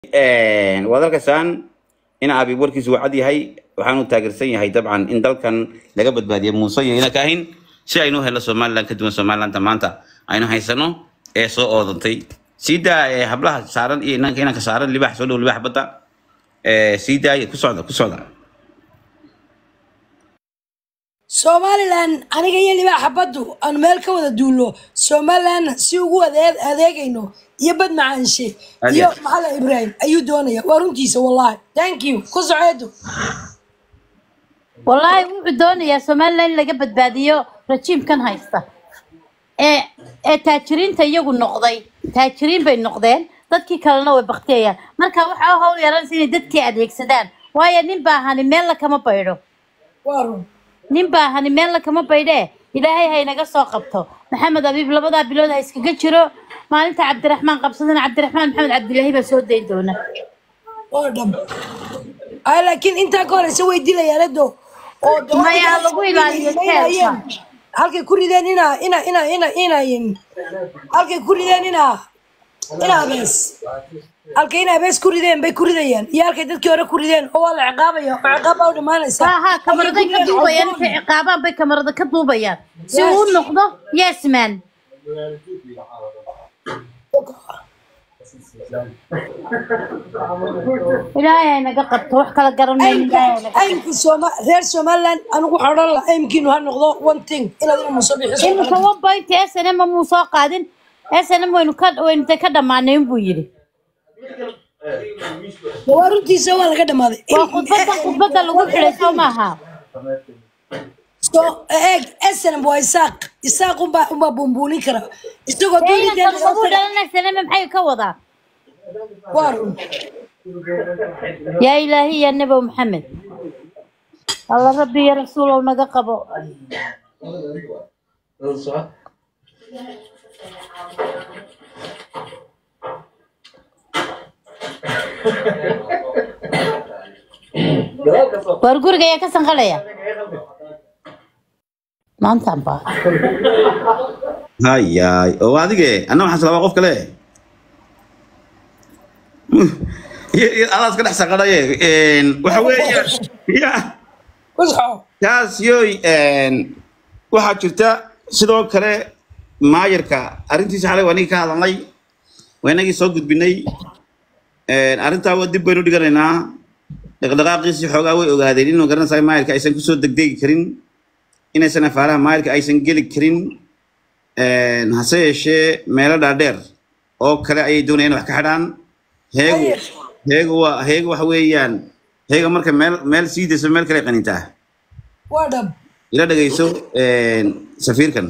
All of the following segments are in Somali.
وذلك سان إن أبي وركيز وعدي هاي وحنو تاجرسين هاي طبعا إن دل كان لقبت بعدي موصية هنا كاهن شيء إنه هلا سومال لان كدوم سومال لان تمانتا أينو هاي سنو سو أوضنتي سيدا حبلها سارن إيه نان كنا كسارن اللي بحصله اللي بحبطه سيدا كسودا Somaliland aniga iyo libaaxa baddu aan meel ka wada duulo Somaliland si ugu adeegayno iyo bad macaanshe iyo maxalla Ibrahim ayuu doonaya waa runtiisa wallahi thank you ku socodo wallahi wuxuu doonaya Somaliland laga badbaadiyo rajiimkan haysta taajiriinta iyagu noqday taajiriin bay noqdeen dadkii kalena way baqteeyaan marka waxa hawl yaran si dadkii adeegsadaan waayo nin baahani meel la kama baydo waa نبى هنميل لك ما بيده إلهي هاي نقص قبته محمد أبيب لبضع بلود هاي سكجرو ما أنت عبد الرحمن قبصنا عبد الرحمن محمد عبد الله بسود ديدونه وردم لكن أنت قال سوي دي لي يا ردو ما يعلقوا إلى هالك كل ده هنا هالك كل ده هنا بس halkayna bees ku rideen bay ku ridayaan iyo halkay dadkii hore ku rideen oo la ciqaabayo ciqaab oo dhamaanaysa kamarada ka duubayaan ciqaabaan bay kamarada ka duubayaan si uu noqdo yasman ilaahay naga qabto wax kala garanayna aymkii reer Somaliland anigu xaran la aymkiinu ha noqdo one thing ila musabixiso in ka wabayta SNM ma soo qaadin SNM waynu ka dhamaaneen buu yiri waruntiisa waa laga dhamaaday khudbada lagu xilay Soomaha so SNM waa isaaq umba bumbulin kara isagoo doonayay ugu dhalana SNM maxay ka wadaa warun يا إلهي يا نبي محمد الله ربي يا رسول الله naga qabo warguriga ayaa ka sanqalaya maanta ba هاي oo adige anna waxaan salaam qof kale alaas ka dhaxsaqaday waxa weeye ya taas yoy waxa jirta sidoo kale maayirka arintiisa xalay wani ka hadalnay weenagii soo gudbinay arinta waa dib baynu dhiganaynaa dhaqdhaqaaqiisi xoogaa way ogaadeen inuu garanayay maayirka aysan ku soo degdegi karin inaysan afaaraha maayirka aysan geli karin hase yeeshee meelo dhaadheer oo kale ayay doonayaan wax ka xidhaan heegu waxa weeyaan heega marka meel siidayso meel kale qanintaa wadam ila dhageyso safiirkan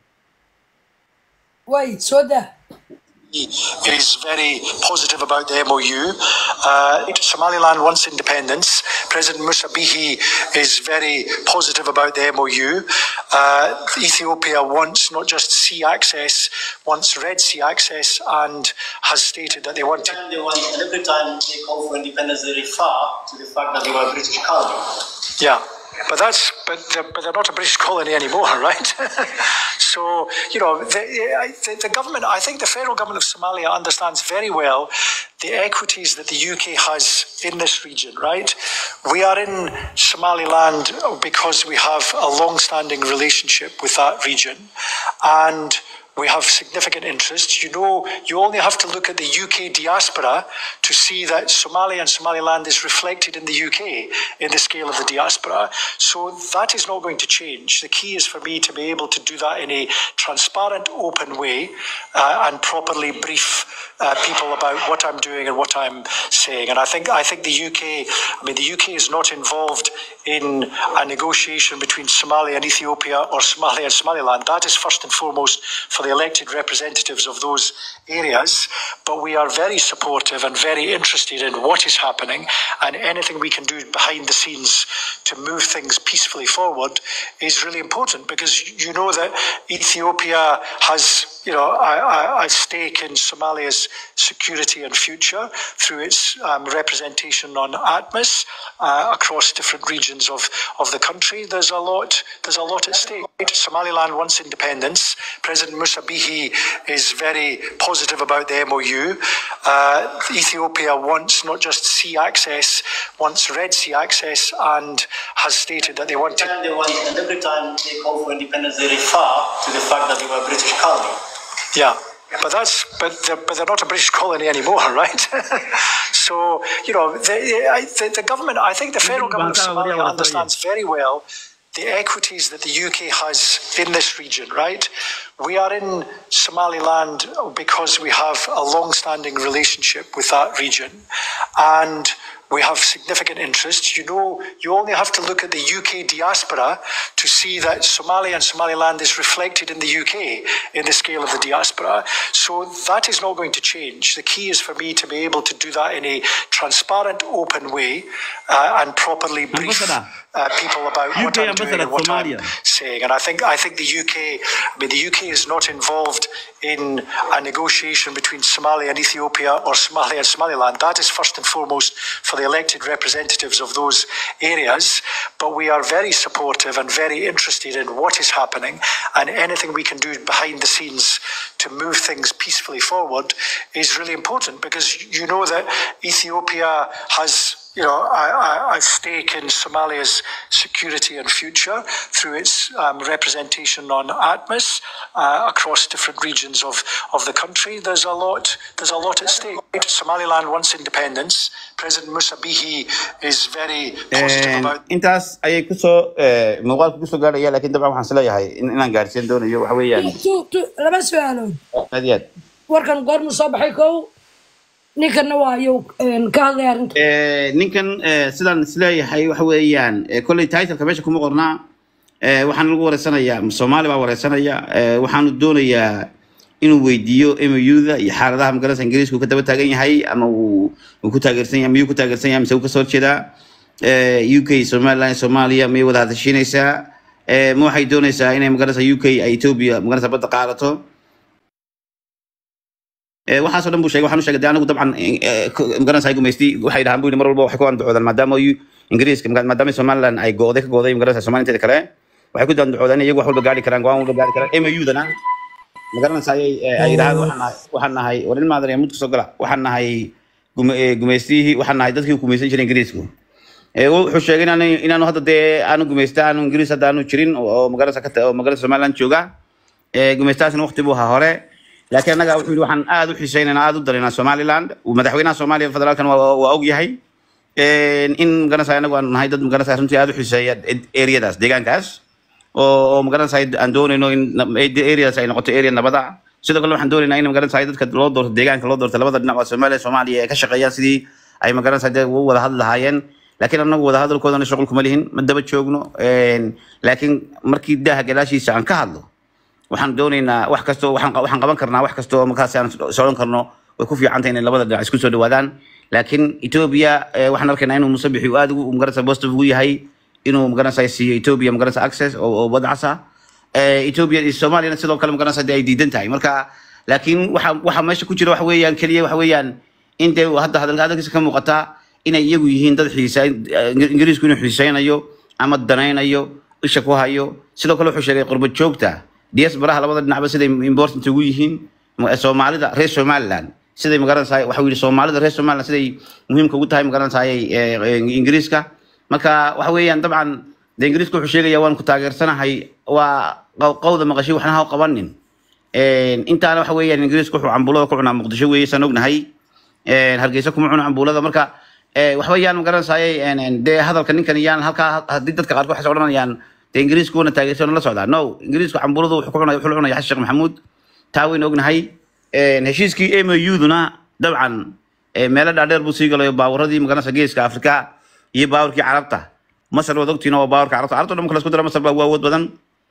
way soo daa is very positive about the MOU. Somaliland wants independence. President Musa Bihi is very positive about the MOU. Ethiopia wants not just sea access, wants Red Sea access, and has stated that they want to. Every time they call for independence, they refer to the fact that they were a British colony. Yeah. But they're not a British colony anymore, right? So, you know, the government, I think the federal government of Somalia understands very well the equities that the UK has in this region, right? We are in Somaliland because we have a long-standing relationship with that region, and we have significant interests. You know, you only have to look at the UK diaspora to see that Somalia and Somaliland is reflected in the UK in the scale of the diaspora. So that is not going to change. The key is for me to be able to do that in a transparent, open way and properly brief people about what I'm doing and what I'm saying. And I think the UK is not involved in a negotiation between Somalia and Ethiopia or Somalia and Somaliland. That is first and foremost for the elected representatives of those areas. But we are very supportive and very interested in what is happening, and anything we can do behind the scenes to move things peacefully forward is really important, because you know that Ethiopia has, you know, a stake in Somalia's security and future through its representation on ATMIS, across different regions of the country. There's a lot at stake. Somaliland wants independence. President Musa Bihi is very positive about the MOU. Ethiopia wants not just sea access, wants Red Sea access, and has stated that they want to. And every time they call for independence, they refer to the fact that they were a British colony. Yeah. But they're not a British colony anymore, right? So, you know, the government, I think the federal government of Somalia understands very well the equities that the UK has in this region, right? We are in Somaliland because we have a long-standing relationship with that region, and we have significant interests. You know, you only have to look at the UK diaspora to see that Somalia and Somaliland is reflected in the UK in the scale of the diaspora. So that is not going to change. The key is for me to be able to do that in a transparent, open way and properly brief people about what I'm doing and what I'm saying. And I think the UK is not involved in a negotiation between Somalia and Ethiopia or Somalia and Somaliland. That is first and foremost for the elected representatives of those areas. But we are very supportive and very interested in what is happening, and anything we can do behind the scenes to move things peacefully forward is really important, because you know that Ethiopia has a stake in Somalia's security and future through its representation on ATMIS across different regions of the country. There's a lot at stake. Somaliland wants independence. President Musa Bihi is very positive about. intaas ayay kusoo muuqaalka kusoo gaaraya, laakiin dabcan waxaan isleeyahay inaan gaarsiin doonayo waxa weeyaan laba su'aalood aad iyo aad warkan goorma soo baxay kow ninkan waa ayuu ka hadlay arrinta ninkan sidaan isleeyahay waxa weeyaan kolley title-ka meesha kuma qornaa waxaan lagu wareysanayaa Soomaali baa wareysanaya waxaanu doonayaa inuu weydiiyo MOU-da iyo xaaladaha magaalada Ingiriiska uu ka daba taagan yahay ama uu ku taageersan yahay ku taageersan yahay mise uu ka soo jeedaa UK Somaliland Soomaaliya ma wada hadashinaysaa ma waxay doonaysaa inay magaalada UK ay Ethiopia magaalada badda qaadato waxaas oo dhan buu sheegay waxaanu sheegay anagu dabcan magaalada ay gumeystay waxay dhahaan buu mar walba wax ku andacoodaan maadaama Ingiriiska maadaama Somaliland ay gooday ka gooday magaalada Soomaaliyeed kale waxay ku dandacoodaan iyagu wax walba gaari karaan go'aan walba gaari karaan MOU-dana magaalada ay dhahaan waxaan nahay warin maadar muddo soo gala waxaan nahay gumeystay waxaan nahay dadkii gumeystay jiray Ingiriisku wuxuu sheegay inaanu hadda aanu gumeystaa aanu Ingiriis hadda aanu jirin oo magaalada Somaliland jooga gumeystaasna waqti buu ahaa hore laakiin anaga wuxuu yiri waxaan aad u xiiseynaa aad u dareynaa Somaliland madaxweynaha Soomaaliya federaalkan waa og yahay in magaalada anagu aan nahay dad magaalada runtii aad u xiiseeya areadaas deegaankaas oo magaalada aan doonayno in areas ay noqoto area nabada sidoo kale waxaan doonaynaa in magaalada dadka loo doorto deegaanka loo doorto labada dhinac oo Soomaaliya ka shaqeeyaan sidii ay magaalada ugu wada hadlaayeen laakiin anagu wada hadalkoodana shaqo kuma lihin ma daba joogno laakiin markii daaha galaashiisa aan ka hadlo waxaan doonaynaa wax kasto waxaan qaban karnaa wax kasto markaas aan socon karno way ku fiican tahay in labada dhinac isku soo dhawaadaan laakiin Ethiopia waxaan arkaynaa inuu Musabixi aad ugu magaalada positive ugu yahay inuu magaalada siiyo Ethiopia magaalada access oo wadacasa Ethiopia iyo Soomaaliya sidoo kale magaalada ay diidan tahay marka laakiin waxa meesha ku jira wax weeyaan kaliya wax weeyaan inta hadda hadalkiisa ka muuqata inay iyagu yihiin dad xiisay Ingiriisku inuu xiisaynayo ama danaynayo isha ku hayo sidoo kale wuxuu sheegay qurbo joogta diaspora labada dhinacba sida important ugu yihiin Soomaalida reer Somaliland sida magaalada waxa weeye Soomaalida reer Somaliland sida muhiimka ugu tahay magaalada Ingiriiska marka waxa weeyaan dabcan Ingiriisku wuxuu sheegay waan ku taageersanahay waa qowda maqashay waxna ha qabanin intaana waxa weeyaan Ingiriisku wuxuu cambuulada ku cunaa Muqdisho weeysan ognahay Hargeysa kuma cunaa cambuulada marka waxa weeyaan magaalada hadalka ninkan yaan halka hadii dadka qaar waxay odhanayaan Ingiriisku wana taageersan la socdaa no Ingiriisku cambuuladu wuxuu ku cunaa Xasan Sheekh Maxamuud taawin ognahay heshiiskii MOU-duna dabcan meelo dhaadheer buu sii galay baawaradii magaalada Geeska Afrika iyo baawarkii Carabta Masar wada ogtiina waa baawarka Carabta dhan kala isku dara Masar baa awood badan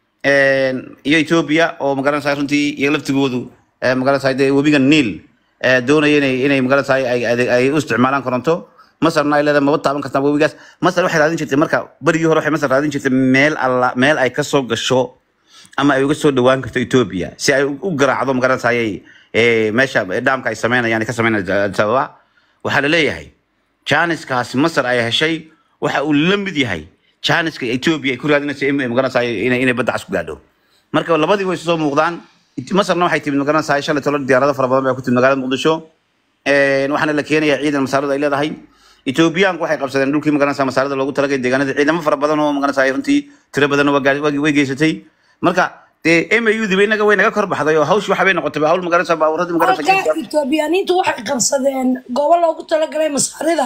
iyo Ethiopia oo magaalada runtii iyo laftigoodu magaalada webiga Niil doonayeen inay magaalada ay u isticmaalaan koronto Masarna ay leedahay ma taaban kartaa webigaas Masar waxay raadin jirtay marka barigii hore waxay Masar raadin jirtay meel ay ka soo gasho ama ay uga soo dhawaan karto Ethiopia si ay u garaacdo magaalada meesha dhaamka ay sameynayaan ka sameynayaan sababa waxa la leeyahay Janiskaas Masar ay heshay waxa uu la mid yahay Janiska Ethiopia ay ku raadinayso magaranaysaa inay badda cas ku gaadho marka labadii way soo muuqdaan Masarna waxay timid magaranaysaa shalay tolo diyaarado fara badan ay ku timid magaalada Muqdisho waxaana la keenayaa ciidan masaarada ay leedahay Ethiopian waxay qabsadeen dhulkii magaranaysaa masaarada loogu talagalay deegaanada ciidamo fara badan oo magaranaysaa runtii tiro badan way geysatay marka MAU dib inaga way naga kor baxday oo hawsh waxa bay noqotay hawl magaranaysaa baawarada magaranaysaa Ethiopianiintu waxay qabsadeen gobol loogu talagalay masaarida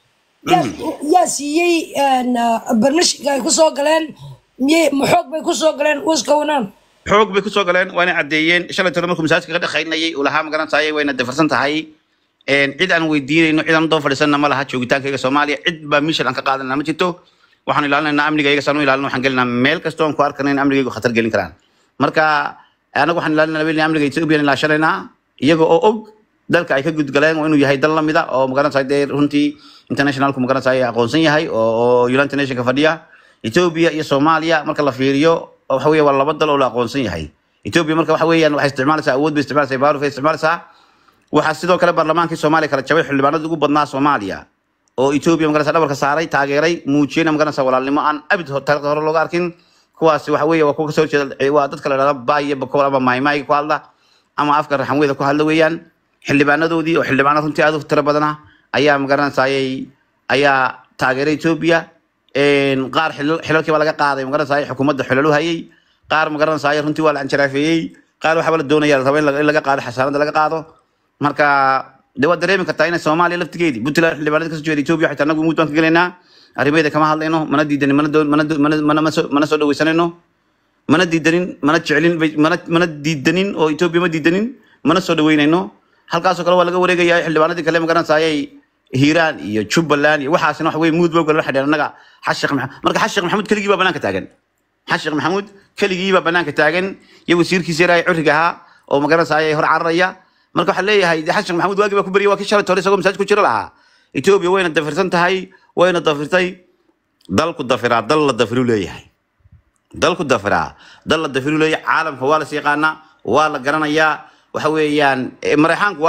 yaa siiyay barnaamijka ay ku soo galeen maxoog bay ku soo galeen waskawnaan xoog bay ku soo galeen waana cadeeyeen shalay tolo markuu masaajidka ka dhaxaynayay uu lahaa magaranaysaa wayna dafarsan tahay cid aan weydiinayno cid aan doon fadhiisana ma laha joogitaankayga Soomaaliya cid baa mission aan ka qaadanaa ma jirto waxaan ilaalinaynaa amnigayga sanu ilaalino waxaan gelinaa meel kasta oo aan ku arkanay in amnigaygu khatar gelin karaan marka anagu waxaan ilaalinaynaa amniga Ethiopia la shaqeynaa iyaga oo og dalka ay ka gudgaleen inuu yahay dal lamida oo magaranaysaa runtii international ku magaranaysaa aqoonsan yahay oo United Nations ka fadhiya Ethiopia iyo Soomaaliya marka la fiiriyo waxa weeye waa laba dal oo la aqoonsan yahay Ethiopia marka waxa weeyaan waxay isticmaalaysaa awood bay isticmaalaysaa baaru bay isticmaalaysaa waxa sidoo kale baarlamaanka Soomaaliya kala jabay xildhibaanada ugu badnaa Soomaaliya oo Ethiopia magaranaysaa dhabarka saaray taageeray muujiyeen magaranaysaa walaalnimo aan abid taariikhda hore looga arkin kuwaas waxa weeye waa kuwa soo jeeda waa dadka la yiraahdo baaye bakool ama maaymaay ku hadla ama afka raxanweeda ku hadla weeyaan xildhibaanadoodii oo xildhibaano runtii aad u tiro badan ayaa magaranaysaa ayaa taageeray Ethiopia qaar xilalkii baa laga qaaday magaranaysaa xukuumadda xilal u hayay qaar magaranaysaa runtii waa la anjaraafeeyay qaar waxa la doonayaa rabay in laga qaado xasaanada laga qaado marka dawaa dareemi kartaa in Soomaaliya laftigeedii Puntland xildhibaanada ka soo jeeday Ethiopia xitaa anagu muddo aan ka galeynaa arrimeeda kama hadlayno mana diidanin mana soo dhaweysanayno mana diidanin mana jecelin mana diidanin oo Ethiopia ma diidanin mana soo dhaweynayno halkaas oo kale waa laga wareegayaa xildhibaanadii kale magaranaysaa Hiiraan iyo Jubbaland iyo waxaasina wax weey mood baa la xidhan anaga Xashiq Maxamuud kaligii baa banaanka taagan Xashiq Maxamuud kaligii baa banaanka taagan iyo wasiirkiisa yaray curiga ahaa oo magaranaysaa hor cararaya marka waxa leeyahay Xashiq Maxamuud waagi baa ku bariyay waa kii shalay tolo isagoo masaajid ku jira lahaa Ethiopia wayna dafirsan tahay wayna dafirtay dalku dafiraa dal la dafiru leeyahay dalku dafiraa dal la dafiru leeyahay caalamka waa la siiqaana waa la garanayaa waxa weeyaan Mareykanku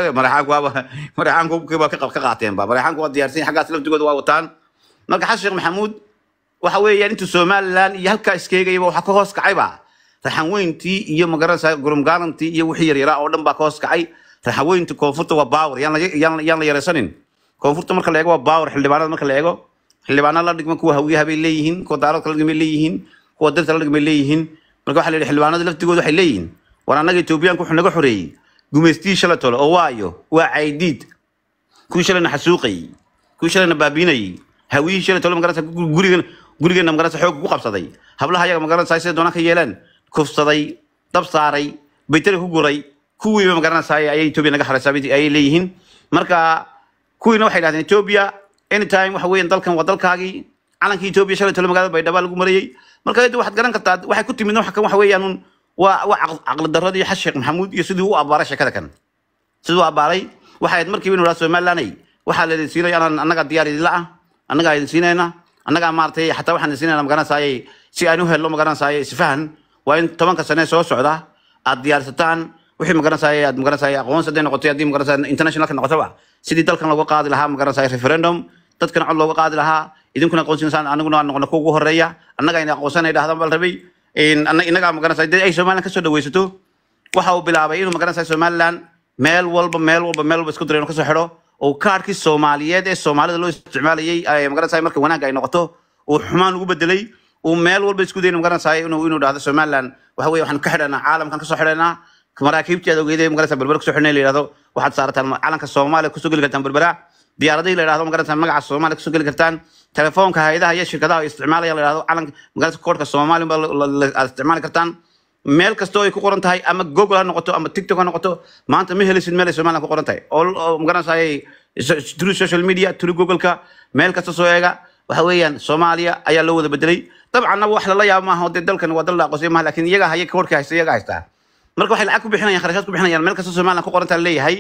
waa ka qaateen ba Mareykanku waa diyaarsan xaggaas laftigooda waa wataan marka Xashiq Maxamuud waxa weeyaan intuu Somaliland iyo halka iskeegayba waxa ka hoos kacay ba raxanweyntii iyo magaranaysaa gurumgaalantii iyo wixii yaryara oo dhan baa ka hoos kacay raxanweyntii koonfurta waa power yaan la yareysanin koonfurta marka la eego waa power xildhibaanada marka la eego xildhibaanada la dhigma kuwa hawiyaha bay leeyihiin kuwa daarad kala dhigmay leeyihiin kuwa dalta la dhigmay leeyihiin marka waxa la yidhi xildhibaanada laftigooda waxay leeyihiin war anaga Ethiopia-ku wuxuu naga xoreeyay gumeystii shalay tolo oo waayo waa caydiid kuwii shalayna xasuuqay kuwii shalayna baabiinay hawiyihii shalay tolo magaranaysaa gurigeena magaranaysaa xoog ku qabsaday hablaha ayaga magaranaysaa sida doona ka yeeleen kufsaday dab saaray baytari ku guray kuwii magaranaysaa ay Ethiopia naga xareysay ay leeyihiin marka kuwiina waxay yiraahdeen Ethiopia anytime waxa weeyaan dalkan waa dalkaagii calanka Ethiopia shalay tolo magaalada Baydhabo lagu marayay marka waxaad garan kartaa waxay ku timid waxa weeyaan waa aqal daradii Xashiq Maxamuud iyo sidii uu abaaray shakada kan sidoo abaaray waxay markii inuu raasoo Somaliland waxa la siinay anaga diyaar idila anaga ay siinayna anaga maartay xataa waxaan siinayna magaranaysaa si aanu helo magaranaysaa isfahan waa in 10 sano soo socda aad diyaarsataan wixii magaranaysaa aqoon sadeen noqotay hadii magaranaysaa international ka noqotaba sidii dalkan looga qaadi lahaa magaranaysaa referendum dadkan cod looga qaadi lahaa idinkuna aqoonsiinsan anaguna noqono kuugu horeeya anaga in aqoonsanay dhahdaan bal rabay inaga magaranaysaa ay Soomaaliland ka soo dhaweysato waxa uu bilaabay inuu magaranaysaa Soomaaliland meel walba isku dareeno ka soo xiro oo kaarkii Soomaaliyeed ee Soomaalida loo isticmaalayay ay magaranaysaa marka wanaag ay noqoto oo xumaan ugu bedelay oo meel walba isku dareeno magaranaysaa inuu dhahdo Soomaaliland waxa weey waxaan ka xidhanaa caalamkan ka soo xidhanaa maraakiibteeda ogeeyay magaranaysaa barbar ku soo xidhnay leeyahay waxaad saarataan calanka Soomaaliya ku soo gali kartaan barbara diyaaradii leeyahay magaranaysaa magaca Soomaaliya ku soo gali kartaan telefoonka hay'adaha iyo shirkadaha isticmaalaya leeyahay calanka magaranaysaa koodka Soomaaliya la isticmaali kartaan meel kasto ay ku qoran tahay ama Google ha noqoto ama TikTok ha noqoto maanta ma helisid meel Soomaaliya ku qoran tahay oo magaranaysaa through social media through Google-ka meel kasto soo eega waxa weeyaan Soomaaliya ayaa loo wada bedelay dabcan wax la yaab ma aha oo dalkan waa dal la aqoonsay ma laakiin iyaga hayay koodka haysta marka waxay lacag ku bixinayaan kharashaad ku bixinayaan meel kasto Soomaaliya ku qoran tahay leeyahay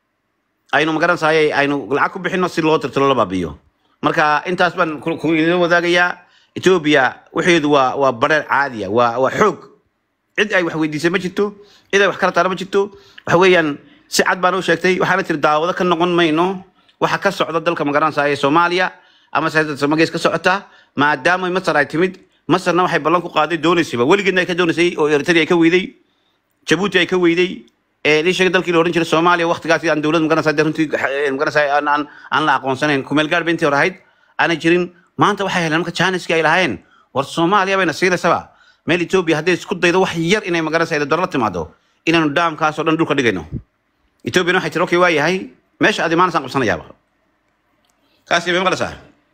aynu magaranaysaa aynu lacag ku bixino si loo tirtiro la baabiyo marka intaas baan ku idin wadaagayaa Ethiopia wixeedu waa bareer caadi waa xoog cid ay wax weydiisay ma jirto cid ay wax kala taar ma jirto waxa weeyaan si cad baan u sheegtay waxaana tir daawada ka noqon mayno waxa ka socda dalka magaranaysaa Soomaaliya ama sayid samagees ka socota maadaama Masar ay timid Masarna waxay ballan ku qaaday doonaysayba weligeedna ay ka doonaysay oo Eritrea ay ka weyday Djibouti ay ka weyday ee sheegay dalkii la oran jiray Soomaaliya waqtigaas aan dawlad magaranaysa runtii magaranaysa aan la aqoonsanayn kumeel gaar bintii horayd ana jirin maanta waxay heleen marka Chinese-ka ay lahayn war Soomaaliya bayna siidaysaba meel Ethiopia hadday isku daydo wax yar inay magaranaysa doolar timaado inaanu daamkaas oo dhan dhulka dhigayno Ethiopia waxay tiro waa yahay meesha aad imaanaysan qabsanayaaba kaasi bay maqlaysaa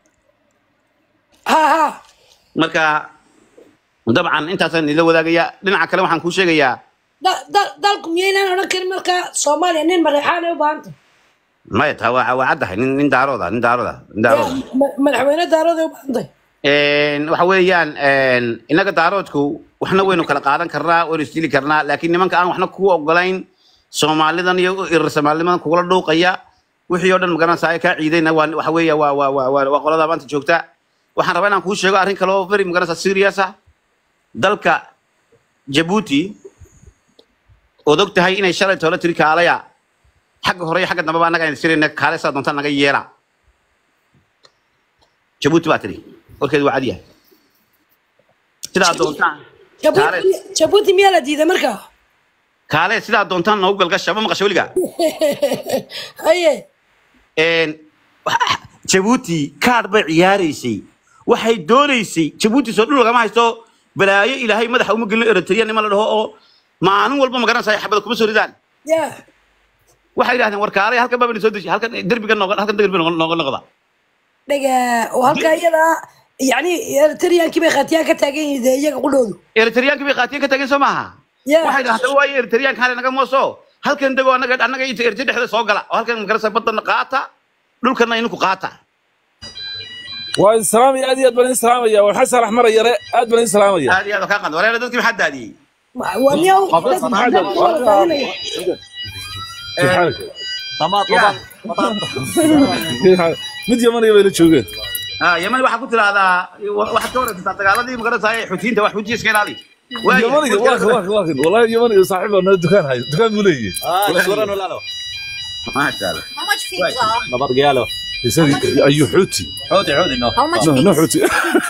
ha marka dabcan intaasan ila wadaagaya dhinaca kale waxaan ku sheegayaa dalku miyaynan oran karin marka Soomaaliya nin Mareyxaan ay u baahantay ما يتهوى عده nin daarooda madaxweyne daarooda u baahantay waxaweyaan inaga daaroodku waxna weynu kala qaadan karnaa weynu isdili karnaa laakiin nimanka aan waxna ku ogolayn Soomaalidan iyo Soomaaliman kula dhuuqaya wixii oo dhan magaranaysaa ay ka ciidayna waxa weeyaa waa qolada maanta joogta waxaan rabaa inaan ku sheego arrin kale oo very magaranaysaa serious ah dalka Djibouti oo dogtahay inay shalay toona tiri kaalaya حق هوري حق دمبا anaga ay sirina kaale sa doonta naga yeera Djibouti batri warkeed waa cadiya sida doonta Djibouti miyaa la diiday marka kaale sida doonta noo galga shaba maqasho waliga haye Djibouti kaar bay ciyaaraysay waxay doonaysay Djibouti soo dhul lagama haysto balaayo ilaahay madaxa uma gelin Eritrea nima la dhaho oo maalin walba magaranaysaa xabad kuma soo ridaan waxay yiraahdeen warkaalay halka baabin soo deji halka darbiga noqda dhaga oo halka iyada yani Eritreankii bay qaatiyaan ka taagan yihiin iyaga qudhoodu Eritreankii bay qaatiyaan ka taagan Soomaha waxay yiraahdeen waa Eritreanka hal naga mooso halkan dago anaga Eritrea dhexda soo gala oo halkan magaranaysaa badan qaata dhulkana inuu qaata waa salaam iyo aad baan salaamaya waa xasan axmar yare aad baan salaamaya aad ka qad wareer dadkii maxad daadiyay waa niyow mid yamani bay la joogeen yamani waxa ku tiraahdaa waxa ka waraysan dagaaladii magaranaysaa xuutiinta wax xuutiis ka ilaali yamani wallahi yamani saaxiibana dukaan hay dukaan buu leeyahay suran walaalo ma sha Allah how much pizza nabad gaalo ayu xuuti no how much pizza no xuuti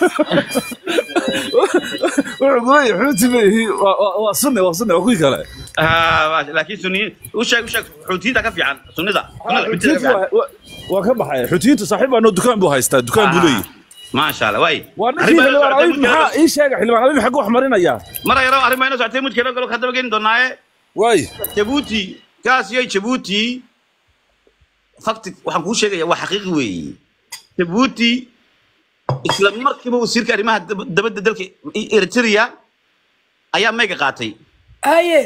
wuxuu xuuti leeyahay waa sunni waa ku kale laakiin sunni u sheeg xuutiinta ka fiican sunnida waa ka baxay xuutiinta saaxiibana dukaan buu haystaa dukaan buu leeyahay ما شاء الله واي ما ايش شيء حلوان حق وحمرنا يا مره يرى اري ما انه ساعتين مد كده قالوا كدب جين دوناي واي Djibouti كاس يا Djibouti فقط waxaan ku sheegaya waa xaqiiqi weey Djibouti isla markiiba wasiirka arrimaha dabadda dalka Eritrea ayaa meega qaatay haye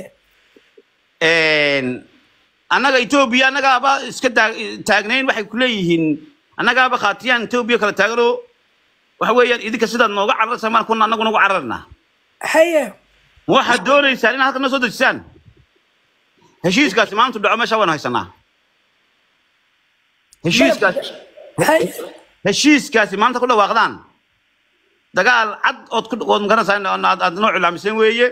anaga Ethiopia anaga ba iska taagnayn waxay ku leeyihiin anaga ba qaatiyaan Ethiopia kala taagro waxa weeyaan idinka sida nooga cararsan maan kuna anagu nooga cararna haye waxa doonaysaa in halka soo dejisaan heshiiskaas maanta dhaco meesha waan haysanaa heshiiskaas maanta ku dhawaaqdaan dagaal cad oo magaranaysaa aad nooc ilaamisan weeye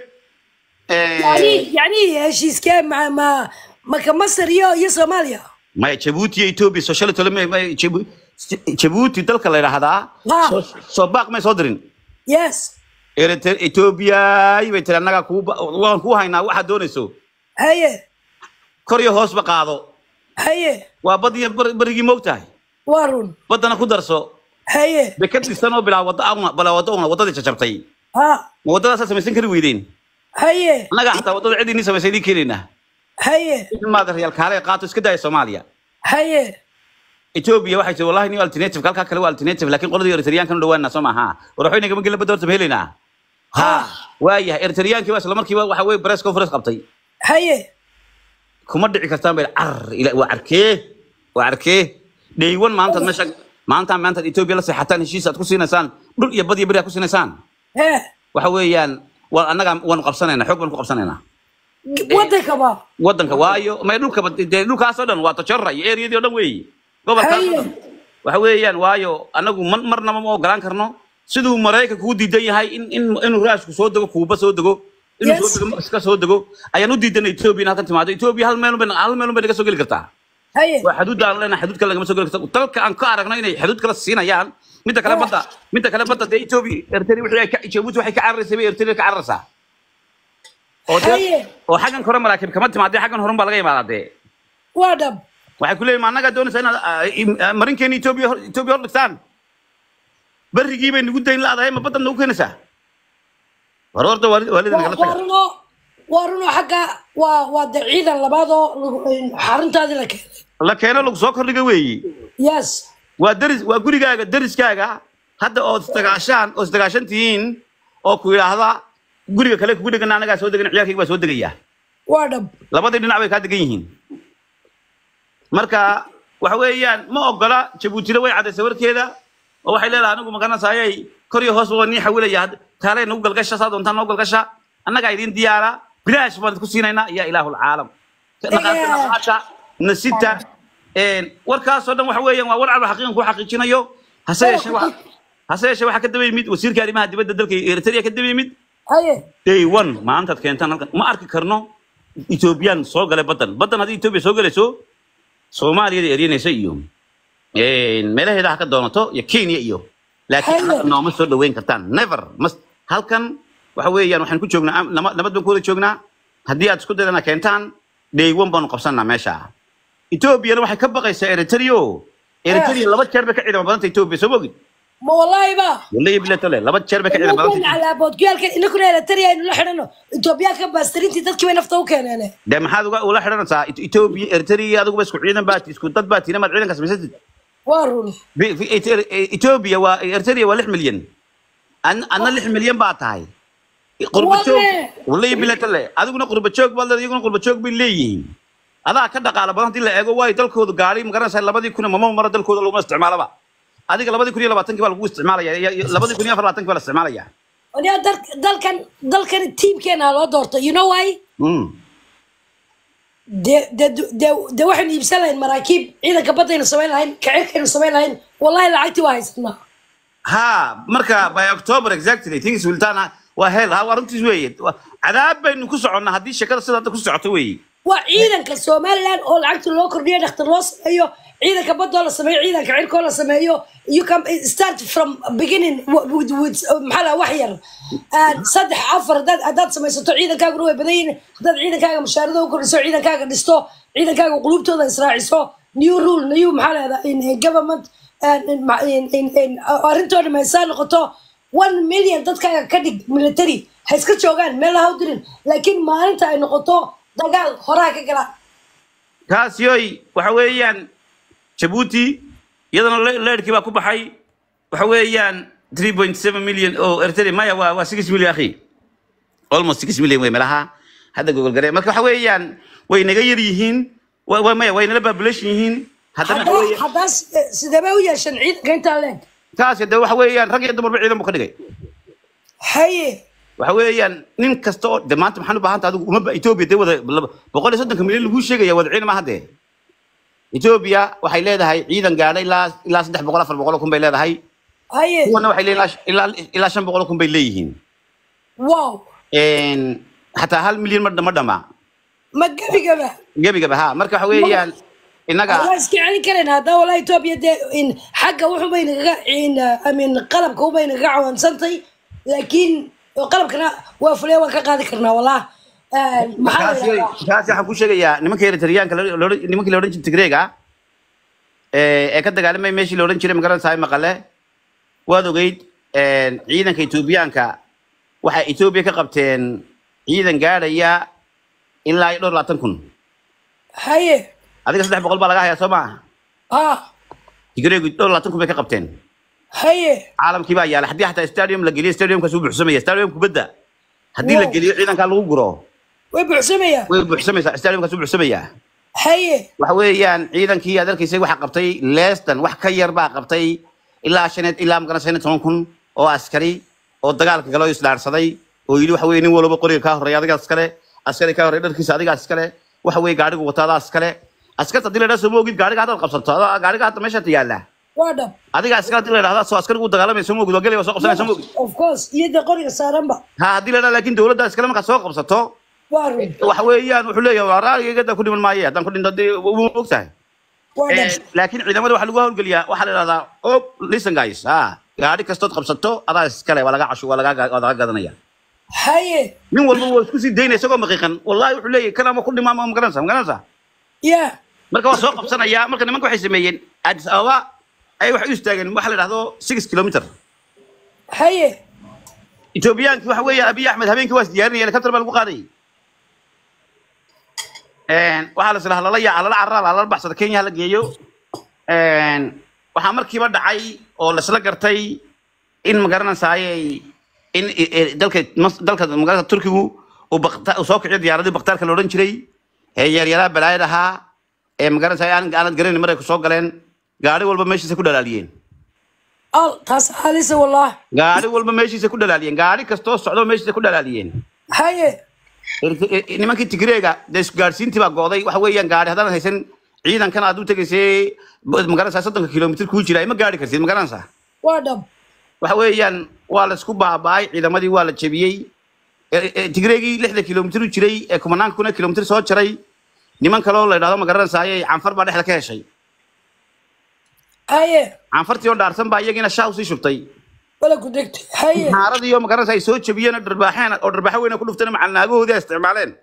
يعني heshiiska ma ka Masar iyo Soomaaliya ما Djibouti iyo Ethiopia social tolme Djibouti dalka la yiraahdaa soo baaq ma soo dirin yes Ethiopia ay tiri anaga waan ku haynaa waxa doonayso haye koriyo hoos ba qaado haye waa badiya barigi moogtahay warun badana ku darso haye bekadisan oo bilaa wadada jajabtay wadada samaysan kari weydeen haye anaga xataa wadada cidii samaysay keenina haye ما ادري ريال كالي قاتو اسك داي سوماليا haye Ethiopia waxay tii wallahi ni alternative kalka kale waa alternative laakiin qoladii Eritrean kan dhawaana Soomaha waxayna gama galba doorta meelina ha waaya Eritrean kii isla markiiba waxa way press conference qabtay haye kuma dhici kartaan bay ila waa arkee deewan maanta Ethiopia la saxataan heshiis aad ku siinaysaan dhul iyo badiya bariya ku siinaysaan waxa weeyaan waa anaga waan qabsanaynaa xog baan ku qabsanaynaa wadanka waayo ma dhulkaas oo dhan waa tajarra iyo area oo dhan weey gobolkaas waxa weeyaan waayo anagu marnaba ma ogolaan karno sidoo Mareykanka ku diidan yahay inuu raashku soo dago Kuuba soo dago inuu iska soo dago ayaan u diidanay Ethiopia halkan timaado Ethiopia hal meel bay naga soo gali kartaa هاي وحدود لنا حدود كلا ما سوق dalka aan ka aragno inay xadud kala siinayaan midda kale badda de Ethiopia Eritrea wixii ka Djibouti waxay ka cararaysaa Eritrea ka cararaysaa oo xagan kore maraakiib kama timaadee xagan horan baa laga imaadee وادب waxay ku leeyihiin anaga doonaysaa in marinkeena Ethiopia hor dhigtaan barrigii bay nagu dayn laadahay ma badda nagu keenaysaa warorda waalidana kala tagaa وارنو حقا ودعيدا لبادو حرنتادي لك la keeno lagu soo kordhiga weeyi يس waa gurigaaga dariskaaga hadda oo isdagaashantihiin oo ku yiraahda guriga kale ku dhigana anaga soo degan ciyaarkayga baa soo degaya وادب labada dhinac bay ka degan yihiin marka waxa weeyaan ma ogola Djibouti way cadaysay warkeeda oo waxay leedahay anigu maganaasayay kor iyo hoos waa nii xawilaya kaalay nagu galgasha saadontan nagu galgasha annaga idin diyaara bilaash baan ku siinayna ya ilaahul caalam dhaqaaqada nasita warkaas oo dhan waxa weeyaan waa war cad xaqiiqan ku xaqiijinayo hase yeeshee waxa ka daba yimid wasiirka arrimaha dibadda dalka Eritrea ka daba yimid day one maanta keentan halkan ma arki karno Ethiopian soo galay badan hadii Ethiopia soo galayso Soomaaliya eerinaysa iyo meelaheeda ka doonato iyo Kenya iyo laakiin nooma soo dhaweyn kartaan never halkan waxa weeyaan waxaan ku joognaa nabad baan ku wada joognaa haddii aad isku dayana keentaan day one baan qabsanaa meesha Ethiopia waxay ka baqaysaa Eritrea laba jeer bay ka ciidan badanta Ethiopia soo bogid ما والله bilatole laba jeer bay ka ciidan badanta على بودكالك إنك كنا Eritrea إنه لحنا إثيوبيا كباسترين تدك وين نفتو كنا ده ما حد ولا حرنا Ethiopia Eritrea هذا بس كعيدان بات يسكت ضد بات هنا ما عيدان كسبت وارون في Ethiopia وإريتريا ولا مليون أنا اللي مليون باتاي قرب شوك والله bilatole هذا كنا قرب شوك والله يكون قرب شوك بالليين هذا كذا قال بدنا تلا أجو وايد دلكود قاري مقارنة سهل لبدي كنا ماما مرة دلكود لو ما استعماله بقى هذيك لبدي كنا لبعتن كبار بقول استعماله يا لبدي كنا فرعتن كبار استعماله يا أنا دل كان التيم كان على دورته you know why ده واحد يبسلين مراكب إذا كبدين السوين لين كعيك السوين لين والله لعيتي وايد سنا ها مركا by October exactly things will turn وهل ها ورنتي شوية عذاب إنه كسرنا هذه الشكل صدق كسرته وي وعيدا كسومال لان أول عكت اللوكر دي اختلاص أيوه عيدا كبدو ولا سماي عيدا كعيرك ولا سمايو you can start from beginning with محلا وحير صدح عفر داد سماي ستو عيدا كاغ روي بدين داد عيدا كاغ مشارده وكل سو عيدا كاغ دستو عيدا كاغ قلوبته ذا إسرائيل سو new rule new محلا هذا in government in أرنتو لما يسال قطو 1 million داد كاغ كدق military هيسكت شوغان ملا هودرين لكن ما أنت إنه قطو دجال خراك كلا كاسيوي وحويان Djibouti يدنا ليرك باكو بحي وحويان 3.7 مليون أو إرتري ما يوا 6 مليون أخي almost 6 مليون ويملها هذا جوجل قريب ما كحويان وينغيريهن وما وينلبى بلشيهن هذا سدبوي عشان عيد كنت عليك كاسي ده وحويان رجع دمر بعيدا مخدقي هاي وحويان nin kasto damaanta maxaan u baahan tahay adigu uma Ethiopia de wada 130 milyan lagu sheegaya wadciina ma hadee Ethiopia waxay leedahay ciidan gaadhay ilaa 300 400 kun bay leedahay haye kuwana waxay leedahay ilaa 500 kun bay leeyihiin wow hatta 1 milyan ma dhama ma gabiga ha marka waxa weeyaan inaga iska celin kareen hada wala Ethiopia de in xagga wuxuu baynaga amin qalabka uu baynaga cawaansantay laakiin qalabkana waa fulay waan ka qaadi karnaa walaa kaasi waxaan ku sheegayaa nimanka Eritreanka nimankii la oran jiray Tigreega ka dagaalamay meeshii la oran jiray magaranaysaa maqale waad ogeyd ciidanka Ethioopiyaanka waxa Ethiopia ka qabteen ciidan gaadhaya ilaa 20,000 haye adiga 300 baa laga hayaa Soomaa Tigreegu 20,000 bay ka qabteen haye caalamkii baa yaala hadii xataa stadium la geliyo stadium ka soo buuxsamaya stadium kubadda hadii la geliyo ciidanka lagu guro way buuxsamaya stadium ka soo buuxsamaya haye waxa weeyaan ciidankii adarkiisay waxa qabtay leestan wax ka yar baa qabtay ilaa shaneed ilaa magaranaysaa 10,000 oo askari oo dagaalka galo isdaarsaday oo yiri waxa weeyaan nin walba qoriga ka horeeya adiga askari ka horeeya dharkiisa adiga askari waxa weey gaariga wataada askari askarta dilada soo moogid gaariga hada qabsato gaariga hada meesha tiyaala وادب هذيك عسكري اللي هذا سو عسكري ود دغالمay soo moogid wagalay soo qabsanay soo moogid of course iyada qoriga saaranba ha hadii la laakiin dawladda iskala marka soo qabsato waxa weeyaan wuxuu leeyahay waraagayga ku dhiman maayo hadan ku dhinto uu ogtahay laakiin ciidamada waxa lagu hawlgeliyaa waxa la yiraahdaa oh listen guys gaari kastood qabsato adaa iskale waa laga casho waa laga gadanaya haye min walba waa isku sii deynay isagoo maqiiqan wallahi wuxuu leeyahay kalaama ku dhimaama ma garanaysa ya marka waa soo qabsanaya marka nimanku waxay sameeyeen Addis Ababa ay wax u istaageen waxa la yiraahdo 6 kilometer haye Ethiopiaanki waxa weeye Abiy Ahmed habeenkii waa diyaarinayay helicopter baa lagu qaaday waxa la islaha la carraa la baxsada Kenya la geeyo waxa markiiba dhacay oo la isla gartay in magaranaysaayay in dalka magaalada Turkigu oo soo kiciyo diyaaradii Bakhtaarka la oran jiray heeyaryara balaayadaha magaranaysaay aan garan maray ku soo galeen gaari walba meeshiisa ku dhalaaliyeen taas halisa wallahi gaari walba meeshiisa ku dhalaaliyeen gaari kasto socdo meeshiisa ku dhalaaliyeen haye nimankii Tigreega gaarsiintii baa gooday waxa weeyaan gaari hadan haysan ciidankan aad u tagaysay magaranaysaa 30 kilomitir ku jira ma gaari kartid magaranaysaa waa dhab waxa weeyaan waa la isku baabaay ciidamadii waa la jabiyay Tigreegi 60 kilomitir u jiray ee kumanaan kuna kilomitir soo jaray niman kale oo la yiraahdo magaranaysaa ay canfar baa dhexda ka heshay haye canfartii oo dhaarsan baa iyagina shaaw sii shubtay wala ku degtay haye haaradii oo magaranaysaa ay soo jabiyeen dharbaaxo weyn ku dhuftana macalnaagooda isticmaaleen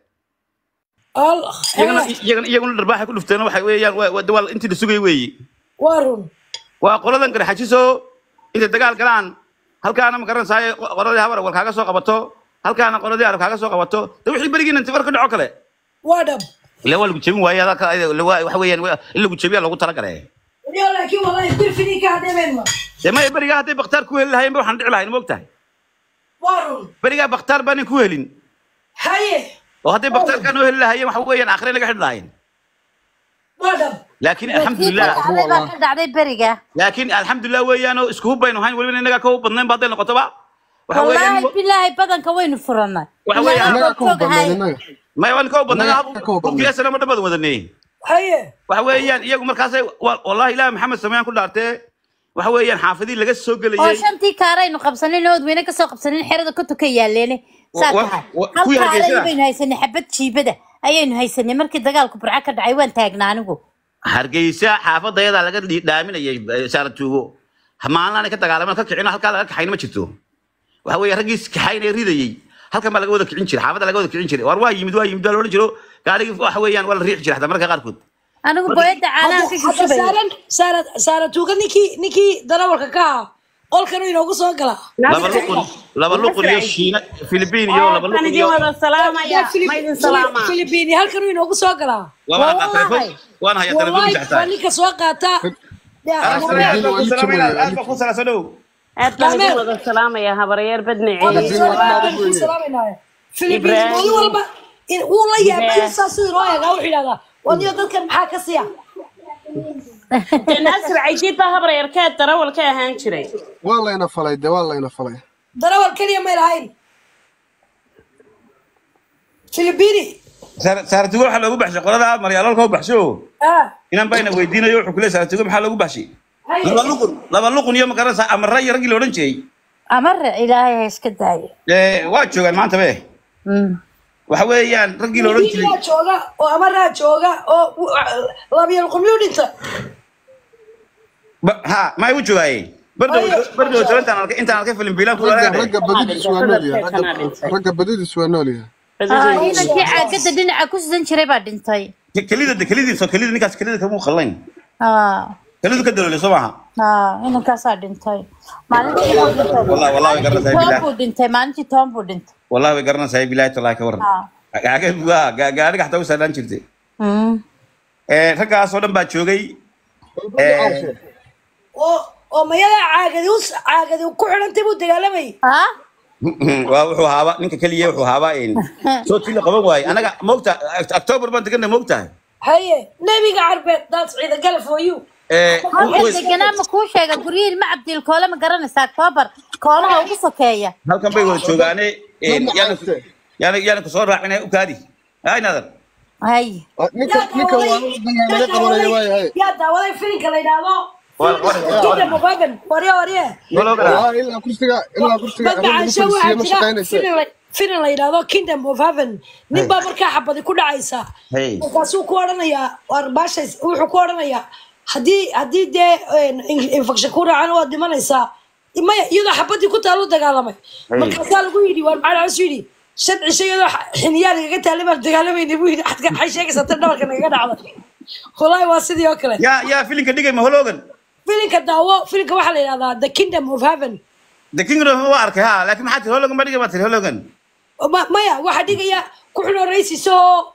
iyaguna dharbaaxa ku dhufteen waxa weeyaan waa intii la sugay weeye warun waa qoladan garxajiso inta dagaal galaan halkaana magaranaysaa qoladii habar wal kaaga soo qabato halkaana qoladii arab kaaga soo qabato wixii barigiina inta farka dhaco kale waa dhab ilaa waa lagu jabin waayay waxa weeyaan in lagu jabiya loogu talagalay laakiin wallahi birfini ka hadeen ma bariga haday Bakhtaar ku heli lahayn waxaan dhici lahayn moogtahay warun bariga Bakhtaar baan ku helin haye oo haday Bakhtaar kan heli lahayn waxa weeyaan aakhire laga xidh lahayn wadab laakiin alxamdulillah ka dhacday bariga laakiin alxamdulillah weeyaan oo isku bayno hayn waliba inaga ka badnayn baad noqotoba waxa weeyaan wallahi billahi badanka waynu furanay waxa weeyaan inaga ka badnayn ma waan ka badnayn qofkiisana ma dhabad wadanay haye waxa weeyaan iyagu markaas wallahi ilaahay maxamed sameeyaan ku dhaartay waxa weeyaan xaafadii laga soo galayay oo shantii kaaraynu qabsanin oo weyna ka soo qabsanin xirada ku tuka yaaleen saatahay halkaaynu haysanay xabad jiibada ayaynu haysanay markii dagaalku burca ka dhacay waan taagnaa anigu hargeysa xaafadayada laga dhaaminayay saaratuugo maalin ka dagaalamay ka kicina halka laga kaxayn ma jirto waxa weeye ragiis kaxaynay ridayay halkan baa laga wada kicin jiray xaafada laga wada kicin jiray war waa yimid la oran jiro gaarigi waxa weeyaan wala riix jiray hada marka qaarkood anigu booyada caanaha ka shubay saaratuuga ninkii darawalka ka qolkan inoogu soo gala laba luqun iyo Shiina Filibiin iyo laba luqun iyo wada salaamaya maydin salaama Filibiin halkan inoogu soo gala وانا هيا تلفزيون تحتاج فانك سوقاتا wada salaamaya habaryar badni Filibiin walba wala yaabay saasoo rooyaga wuxuu yiraahdaa wadiyo dadkan maxaa ka siya nasr ciidba habaryar ka darawal ka ahaan jiray والله فلay darawal kaliya ma lahayn Filibiini saartugo waxa lagu baxshay qolada Maryaalolka u baxsho inaan bayna weydiinayo wuxuu kule saartugo maxaa lagu baxshay laba luqun iyo magaranaysa amarra iyo ragii la oran jiray amarra ilaahay iska daayo waa joogan maanta be waxa weeyaan ragii la oran jiray jooga oo amarra jooga oo labiyo luqun dhinta ha ma uu joogay bardo intaan halka film bilan ku ragga badidis waa noolyahay inankii caagada dhinaca ku sidan jiray baa dhintay kelida ninkaas kelida kama qallayn kelidu ka daloolay soo maaha inankaasaa dhintay maalintii wallahi garanaysaa toon buu dhintay maalintii toon buu dhintay wallahi way garanaysaa bilaahi tallahi ka waran gaariga xataa u saalaan jirtay raggaas oo dhan baa joogay oo mayada caagadi ku xidhantay buu dagaalamay waa wuxuu haaba ninka kaliya wuxuu haaba soo tilo qaban waay anaga moogta October baan tagay moogtahay haye nabiga carbeed daad ciida galaf wayu deganaa ma kuu sheega guryihiin ma cabdil koole ma garanaysaa October koolaha ugu sokeeya halkan bay wada joogaane yani ku soo raacinay u kaadi hay nadar hay ninka waa laga qabanaya waay yaa daawaday filinka la yiraahdo إلا كرسي finan la yidhaahdo Kingdom of Heaven nin baa markaa xabadi ku dhacaysa markaasuu ku odhanayaa warbaashays wuxuu ku odhanayaa haddii dee infection ku raacana waad dhimanaysaa maya iyadoo xabadii ku taalo dagaalamay markaasaa lagu yidhi war maxaa lasu yidhi shan cisho iyadoo xiniyaa lagaga taalay baan dagaalamayna buu yidhi waxay sheegaysaa tan dhabarka nagaga dhacday wallaahi waa sidii oo kale yaa filinka dhigay ma Hologan filinka daawo filinka waxaa la yidhahdaa The Kingdom of Heaven The Kingdom waa arkay ha laakiin maxaa tii Hologan ma dhigay ma tii Hologan maya waxaa dhigaya ku xun horeysiiso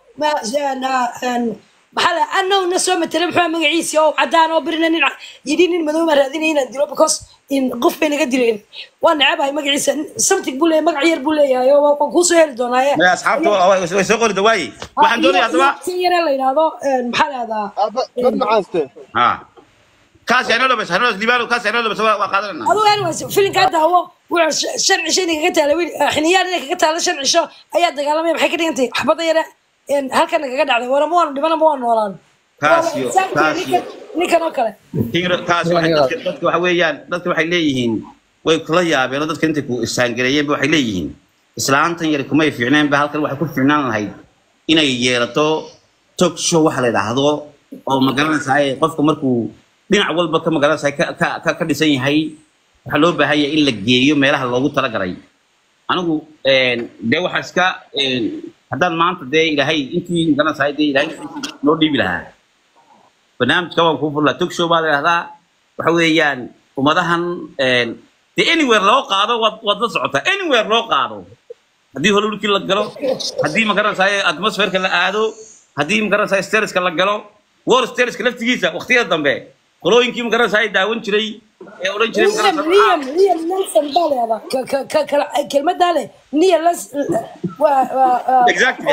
maxaa la annowna soo matala muxuu magaciisa oo cadaan oo birna nin yidhi nin madow ma raadinay inaan dilo because in qof bay naga dileen waa nacabahay magaciisa something buu leeyahay magac yar buu leeyahay oo waan kuu soo heli doonaa ma asxaabtu way soo qori dawaayi waxaan doonayaa hadaba tin yar la yiraahdo maxaa la yiraahdaa dad macaaste ha kaas yana loo basaro libano kaas yana loo basaro waa qaadanaa adoo aan waa filinka daawo wuxuu shan cisho inaga taalay xiniyaan inaga taala shan cisho ayaa dagaalamay maxay ka dhigantay xabada yar halkan nagaga dhacday war ma waan dhibana ma waan noolaan kaasiyo ninkan oo kale kaas dadka waxa weeyaan dadka waxay leeyihiin way kula yaabeen dadka inta ku istaangareeyeen waxay leeyihiin islaantan yar kuma fiicnaan ba halkan waxa ku fiicnaan lahayd inay yeelato talk show waxa la yiraahdo oo magaranaysaa qofka markuu dhinac walba ka magaranaysaa ka dhisan yahay waxa loo baahan yahay in la geeyo meelaha loogu tala galay anigu de waxa iska haddaan maanta dee ilaahay intii magaranaysaa dee ilaahay loo dhiibi lahaa barnaamijka waan ku furlaa talk show baa la yiraahdaa waxa weeyaan ummadahan dee anywhere loo qaado waad la socotaa anywhere loo qaado haddii hololkii la galo haddii magaranaysaa atmosphere-ka la aado haddii magaranaysaa stairs-ka la galo war stairs-ka laftigiisa waqtiyada dambe qolooyinkii magaranaysaa daawan jiray ee odhan jiray Liam Nelson baa kelmadda leh Liam exactly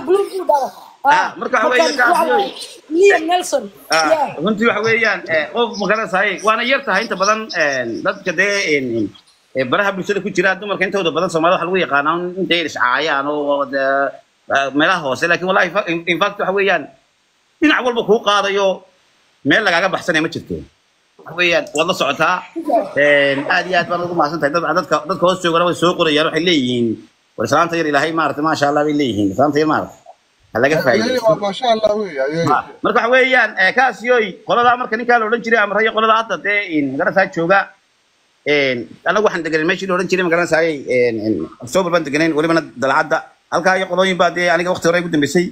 marka Liam Nelson runtii waxa weeyaan qof magaranaysaa waana yar tahay inta badan dadka dee baraha bulshada ku jira dumarka intooda badan Soomaalida waxa lagu yaqaanaa intay iscaayaan oo meelaha hoose laakiin wallahi in fact waxa weeyaan dhinac walba ku qaadayo meel lagaga baxsanay ma jirto waxa weeyaan wada socotaa aad iyo aad baan ugu mahadsantahay dadka hoos jooga way soo qorayaan waxay leeyihiin war islaanta yar ilaahay maartay ma sha Allah bay leeyihiin islaanta yar maartay halaga faa'iideysto ma sha Allah weeyay marka waxa weeyaan kaasiyoy qolada marka ninka la oran jiray amray qolada hadda dee in garanaysaa jooga anagu waxaan deganay meeshii la oran jiray magaranaysaa October baan deganay walibana dalcadda halka ay qolooyin baa dee aniga waqti hore ugu dambeysay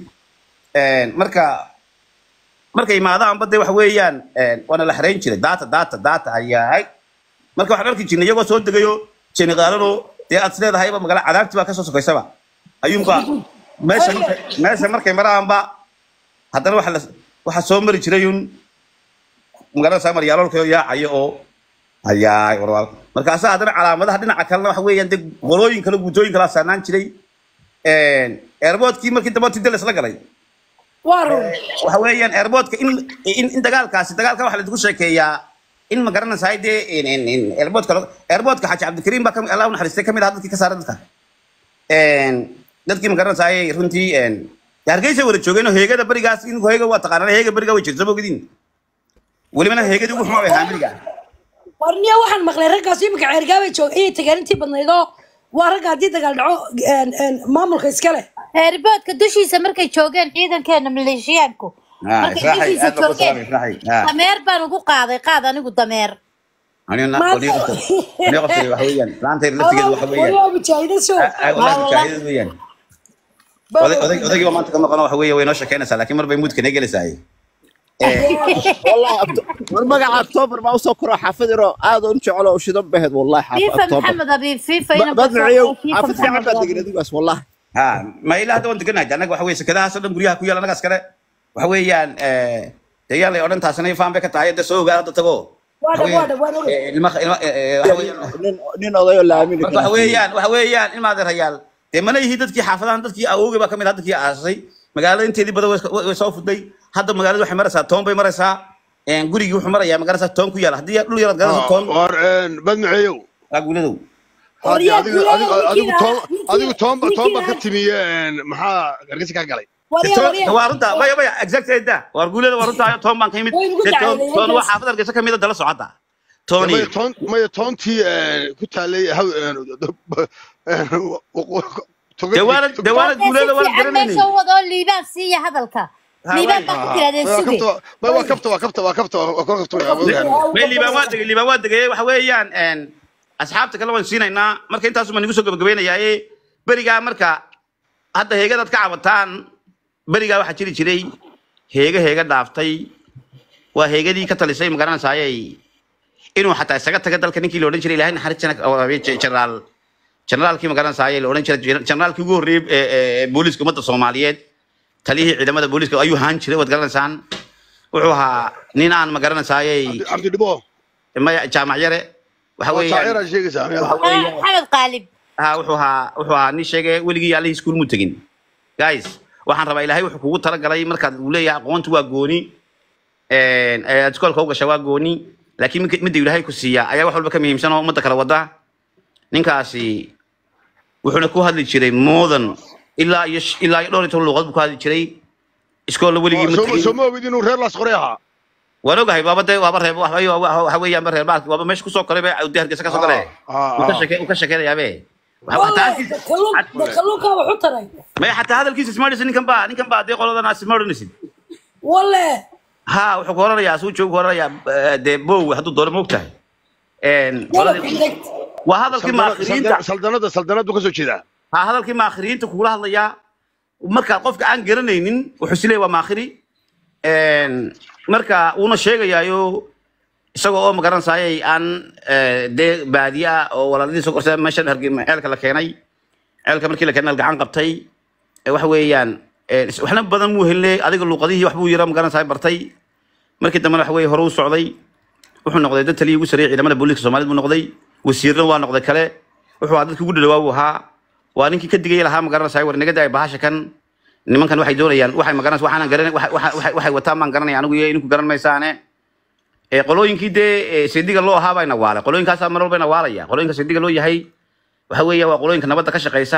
markay imaadaan badde waxa weeyaan wana la xareyn jiray data ayahay marka waxaan arki jirnay iyagoo soo degayo Senegalano dee aad leedahay magaala cadaabti baa ka soo sokaysaba ayuunba meesha markay maraanba haddana waxa soo mari jiray magaala Soomaaliya yaalolka yaacayo oo ayaay warwal markaas haddana calaamadaha dhinaca kalena waxa weeyaan dee qolooyin kala guutooyin kala saanaan jiray airportkii markii dambe tidal isla galay waxa weeyaan airportka in dagaalka waxa la isku sheekeeyaa in ma garanaysaa dee airportka Xaaji Cabdikariim baa kamid Allah u naxariistay kamid ah dadkii ka saaray dadkii ma garanaysaa runtii Hargeysa wada joogeen heegada barigaas in heega waa taqaanaa heega bariga way jirto boogidin walibana heegadi ugu xumaa ahaa bariga warniya waxaan maqlay raggaas imika ceergaabay joogay tagaarintii badnaydoo waa ragga haddii dagaal dhaco maamulka iska leh airportka dushiisa markay joogeen ciidankeena maleeshiyaanku dameer baan ugu qaaday anigu dameer odaygiiba maanta ka maqano waxa weeye way noo sheekeynaysaa laakiin mar bay muudka nee gelaysaa والله والمقع أكتوبر ما وصل كره حافظه هذا أنت على وشدم بهد والله حافظ فيفا محمد أبي فيفا بدرعيو حافظ في عبد الجنيد بس والله ما إله هذا وأنت قلنا جانك وحوي سكذا هسه نقوليها كويا لنا كسكرة وحوي يعني تيار لي أورن تاسني فهم بك تعيد السوق هذا تبغى نين أضيع اللاعبين وحوي ما ذا رجال تمنى يهدد كي حافظان تد كي أوجي بكم هذا كي عاصي مقالة أنت اللي بدو وسوف تدي هذا مقالة وحي مرسا توم بي مرسا قولي يوحي مرة يا مقالة توم كي يلا هدي يقولوا يلا مقالة توم ورن بدن عيو أقول له adigu toomba ka timiyeen maxaa gargisi ka galay warunta baya exactly da war guulada warunta toom baan ka yimid toon waxa xaafad argaysa ka mid dala socota tooni toontii ku taalay دوالد ولا ولا ما شو وضع ليبان سي هذا الكا ليبان بقى كده سوي ما وكبت اللي بوادق waxa weeyaan asxaabta kale waan siinayna marka intaas ma nigu soo gabagabeynayay bariga marka hadda heegadaad ka cabataan bariga waxa jiri jiray heega dhaaftay waa heegadii ka talisay magaranayay inuu xataa isaga taga dalka ninkii loo oran jiray ilaahay naxariisana generaalkii magaranayay loo oran jiray generaalkii ugu horeeyay booliska ummadda Soomaaliyeed taliyihii ciidamada booliska ayuu haan jiray wad garanaysaan wuxuu ahaa nin aan magaranayay Abdi Dhibo ma jaamac yare waxa weeyaan Maxamed Qaalib wuxuu ahaa nin sheegay weligii Alle iskuul mu tagin guys waxaan rabaa ilaahay wuxuu kugu tala galay marka uu leeyahay aqoontu waa gooni iskoolka uga shawaa gooni laakiin mid ilaahay ku siiya ayaa wax walba ka muhiimsan oo ummadda kala wada ninkaasi wuxuuna ku hadli jiray moodan ilaa dhowr iyo luqad buu ku hadli jiray iskool weligii ma tagin soo ma ogid inuu reer laas qoray ahaa waan ogahay waaba reeb waxa weeyaan reer baalki waaba meesha ku soo koray baa u hargeysa ka soo galay uu ka sheekeeyaa be kalluunka wuxuu taray ma xataa hadalkiisa ismaadhisin ninkan baa dee qoladan ismaadhinisid walle ha wuxuu ku horanayaa suu joogo horanayaa dee bow hadduu doono moogtahay waa hadalkii maakhiriinta saldanadu ka soo jeedaa ha hadalkii maakhiriinta kugula hadlayaa marka qofka aan garanaynin wuxuu isleeyahay waa maakhiri marka uuna sheegayaayo isagoo oo magaranayay aan dee baadiya oo walaaladiisa qorsada meeshan ceelka la keenay ceelka markii la keenay gacan qabtay waxa weeyaan waxna badan muu helnay adiga luqadihii wax buu yira magaranayay bartay markii dambe waxa weey hore u socday wuxuu noqday dad taliye ugu sareeyay ciidamada booliska Soomaaliyeed buu noqday wasiirna waa noqday kale wuxuu dadka ugu dhawaa ahaa waa ninkii ka digay lahaa magaranayay warnagada ay bahasha kan nimankan waxay doonayaan waxay magaranayaan waxaan garanay waxay wataan man garanay anigu iyo inuu garan maysaane qolooyinkii dee sidiga loo ahaa bayna waalay qolooyinkaas mar walba waalaya qolooyinka sidiga loo yahay waxa weeyaa waa qolooyinka nabadda ka shaqeysa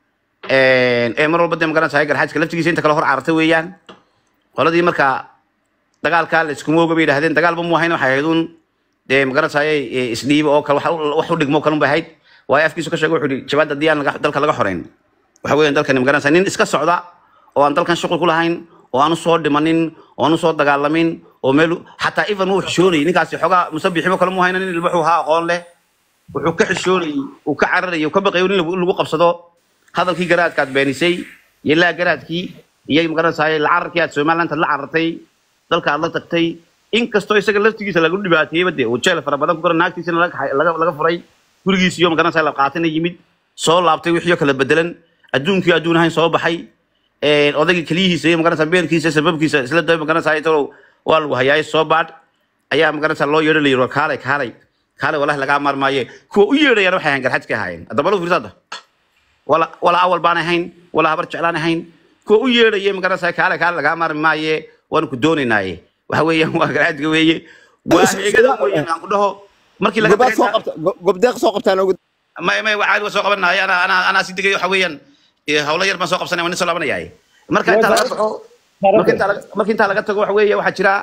mar walba dee magaranayay garxaadka laftigiisa inta kale hor carartay weeyaan qoladii marka dagaalka la isku mooga bay yiraahdeen dagaalba mu ahayn waxay ahaydun dee magaranayay isdhiib oo kale wax u dhigmo kale bahayd waa afkiisu ka sheegay wuxuu jawaabta diyaan dalka laga xoreyn waxa weeyaan dalkan magaranayay nin iska socda oo aan dalkan shaqo ku lahayn oo aan soo dhimanin oo aan soo dagaalamin oo meel xataa even uu xishoonay ninkaasi xogaa musabbiximo kale mu haynan in wuxuu haa aqoon leh wuxuu ka xishoonay uu ka cararayo ka baqayo in lagu qabsado hadalkii garaadkaad beenisay ilaa garaadkii iyo magaranayay la cararkii aad Soomaaliland la carartay dalka aad la tagtay in kasto isaga laftigiisa lagu dhibaateeyay bade oo jeel fara badan ku garan naagtiisana laga furay gurigiisa iyo magaranayay la qaatay yimid soo laabtay wixii kala bedelan adduunkii adduun ahayn soo baxay odayga kaliyihiisa iyo magaranayay beerkiisa sababkiisa isla day magaranayay tolo waa lagu hayaay soo baad ayaa magaranayay loo yeedhay kaalay walahi laga marmaaye kuwa u yeedhayaan waxay ahaan garxad ka haayeen adaba loo fiirsada wala awal baan ahayn wala habar jeclaan ahayn kuwa u yeedhay magaranayay kaalay laga marmaaye waan ku doonaynaaye waxa weeyaan waa garxadka weeye waa heegada weeyaan aan ku dhaho markii laga gobdeeq soo qabtaan ma waxa soo qabanay ana si digay waxa weeyaan hawla yar ma soo qabsanay waan soo laabanayay marka inta laga tago waxa weeye waxa jira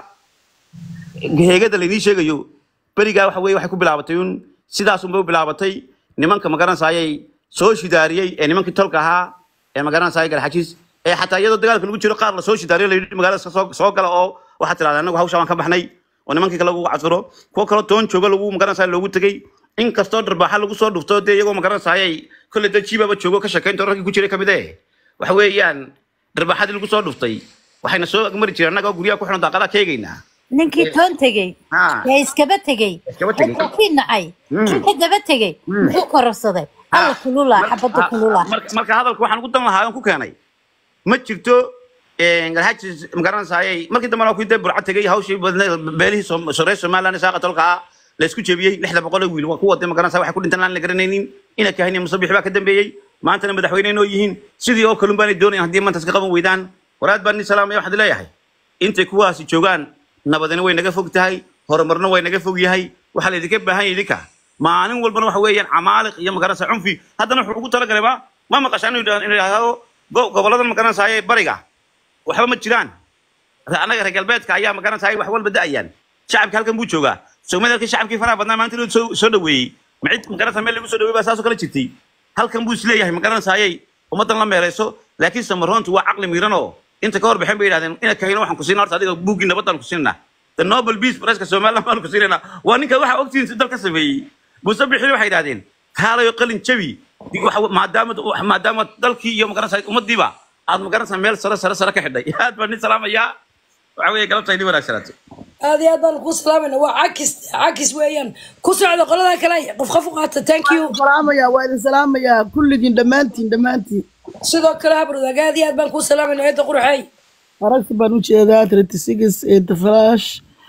heegada la idin sheegayo bariga waxa weeye waxay ku bilaabatay sidaas uu bilaabatay nimanka magaranayay soo shidaariyay nimankii tolka ahaa magaranayay garxajis xataa iyadoo dagaalka lagu jiro qaar la soo shidaariyay la yidhi magaalada soo gala oo waxa tiraahdaa anagu hawsha waan ka baxnay oo nimankii kale lagu cadfuro kuwa kale toon jooga lagu magaranayay loogu tagay in kastoo darbaaxa lagu soo dhufto dee iyagoo magaranayay kale dad jiibaba joogo ka shaqeynta ragii ku jiray kamid waxa weeyaan darbaaxadii lagu soo dhuftay waxayna soo agmari jireen annaga guryaha ku xiran daaqadaha keegaynaa ninkii toon tegey ee iskaba tegey kii nacay inta daba tegey muxuu kororsaday alla kulula xabada kulula marka hadalka waxaan ugu dan lahaa aan ku keenay ma jirto garxajis magaranayay markii dambe ku dee burcad tegey hawshii beelihii Soomaaliland saaqa tolka la isku jebiyay 600 wiil kuwa dee magaranayay waxa ku dhintaan aan la garanaynin ina ka haynay musabbix baa ka dambeeyay maantana madaxweyneenoo yihiin sidii oo kalun baan doonay haddii maanta iska qaban weydaan waraad baan salaam iyo waxaad leeyahay intay kuwaasi joogaan nabadana way naga fog tahay horumarna way naga fog yahay waxa la idinka baahan yahay idinka maalin walbana waxa weeyaan camaaliq iyo magaranayay cunfi haddana wuxuu ugu talagalay ma maqashaan inuu yiraahdo gobolada magaranayay bariga waxba ma jiraan anaga reer galbeedka ayaa magaranayay wax walba daayaan shacabka halkan buu joogaa Soomaaliya shacabkii faraha badnaa maanta inuu soo dhaweeyay macid magaranayay meel lagu soo dhaweeyay baa saasoo kala jirtay halkan buu isleeyahay magaranayay ummadan la meerayso laakiin samaroontu waa caqli miirano inta ka hor bixin bay yiraahdeen ina kahayna waxaan ku siinaa horta adiga buugii nabadan ku siinaa the Nobel Peace Prize Soomaaliland baan ku siinaa waa ninka waxa ogtiin si dalka sameeyay buusa bixin waxay yiraahdeen taalayo qalin jabi maadaama dalkii iyo magaranaysa ummadiiba aad magaranaysa meel sare ka xidhay aad baan salaamaya waxa weeye galabtaydi wanaagsanaato هذه أيضا كوسلامنا وعكس ويان كوسعد قلنا كلاي قف قاطع thank you سلام يا وين سلام يا كل جن دمانتي sidoo kale habrada aad iyo aad baan ku salaamayna eeda qurxay aragti baan u jeedaa 36 ee flash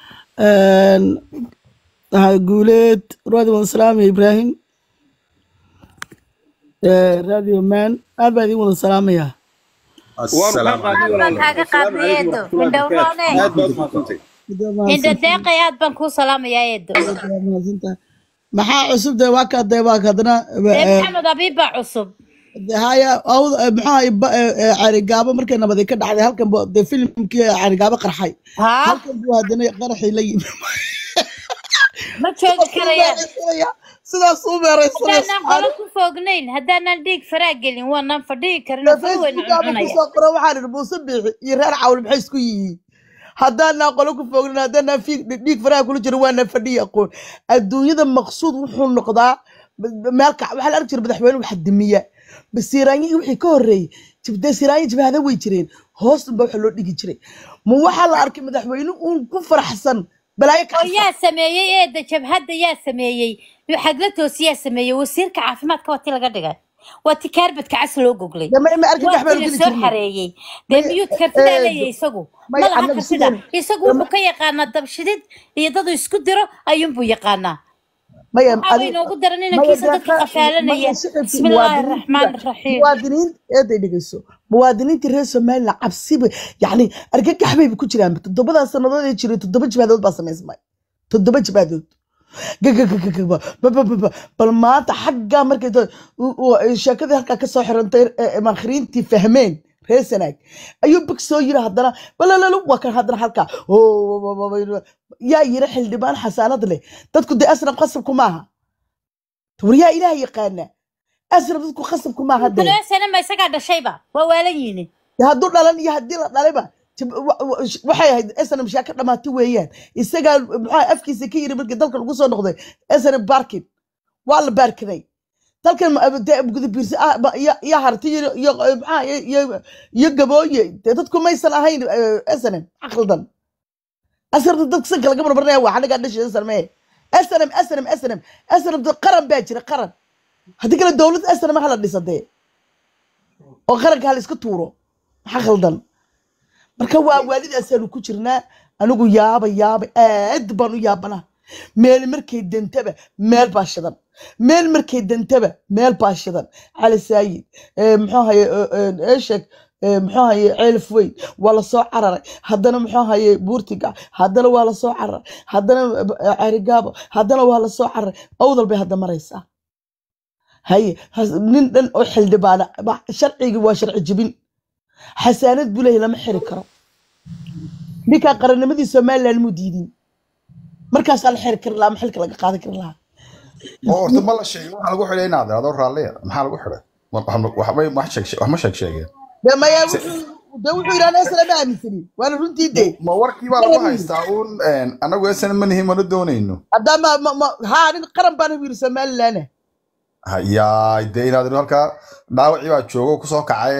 guuleed radio salaam ibrahim radio man aad baan idin wada salaamaya السلام عليكم انت دقيقة يا بنكو سلام يا يدو maxaa cusub de waa ka hadana محمد أبيب عصب haya maxaa carigaabo markay nabadii ka dhacday halkan de filmkii carigaabo qarxay halkan buu hadana qarxay la yimi ma joogi karayaan sidaas u meeraysanay haddaan qolo ku foognayn haddaanan dhiig faraa gelin waanaan fadhigi karin oo furweyn cunaya waxaan buusa biixi iyo reer cawl maxay isku yihiin haddaan qolo ku foognayn haddaan dhiig faraa kula jiro waana fadhiyi aqoon adduunyada maqsuud wuxuu noqdaa meelka waxa la arki jiray madaxweyne wax dimiya basiiraanyi wixii ka horeeyay jibda siraanyi jibhada way jireen hoos ba waxa loo dhigi jiray ma waxa la arkay madaxweyne uu ku faraxsan balaayo ka yaa sameeyay eeda jabhada yaa sameeyay xagla toosiyaa sameeyay wasiirka caafimaadka wati laga dhigay wati kaarbadka cas loo goglay ma arkin waxba lagu soo xareeyay demiyud kartida leeyahay isagu malaha kasida isagu wuxuu ka yaqaanaa dabshidid iyo dad isku diro ayuunbuu yaqaanaa aynu ugu daranina kiisa dadka qafaalanaya bismillaahi raxmaani raxiim muwaadiniin eeday dhigayso muwaadiniinta reer Soomaaliland cabsiba yani argagax bay ku jiraan 7 sanadood ee jiray 7 jibaadood baa sameysmay 7 jibaadood bal maanta xagga markay sheekadii halka ka soo xirantay maakhriintii fahmeen reer Sanaag ayuu big soo yiri hadana balalalu waa kan hadana halka yaa yiri xildhibaan xasaanad leh dadku de asna qasab kuma aha turiya ilaahay yaqaana asna dadku qasab kuma aha de sana ma isaga dhashayba waa waalan yihiin hadduu dhalan iyo haddii la dhalayba waxay ahayd asna mashaakil dhamaati weeyaan isaga maxaa afkiisa ka yiri markii dalka lagu soo noqday asna barkin waa la barkinay dalkan gudubirsi ya harti iyo gabooye dadku maysan ahayn asnan aqaldan asarta dadka san kala gabar barnaa waxa naga dhashay sarmee asnan qaran baa jira qaran hadii kala dawlad asnan ma hala dhisade oo qaranka hal iska tuuro aqaldan marka waa waalidaasanu ku jirnaa anigu yaaba aad baan u yaabana meel markay dantaba meel baa shidan meel markay dantaba meel baa shidan cali saayid muxuu haye eeshek muxuu haye ceelf weyn waa la soo cararay haddana muxuu haye buurtiga haddana waa la soo cararay haddana carigaabo haddana waa la soo cararay awdal bay hadda maraysaa haye nin dhan oo xildhibaana sharciga waa sharci jibin xasaanad bulahi lama xiri karo ninka qarannimadii Soomaaliland mu diidin markaas la xiri kar laha xilka laga qaadan kar laha horta ma la sheegay waxa lagu xidhay inaad adoo raaliya maxaa lagu xidhay wax ma sheegeen ma yaa wuxuu yiraahdaa asla ma aaminsani waana runtii de ma warkii baa lagu haystaa anagu asna ma nihiin mana doonayno hadda ma nin qaran baan wiir Soomaaliland yaa de inaad halka dhaawacii baa joogo ku soo kacay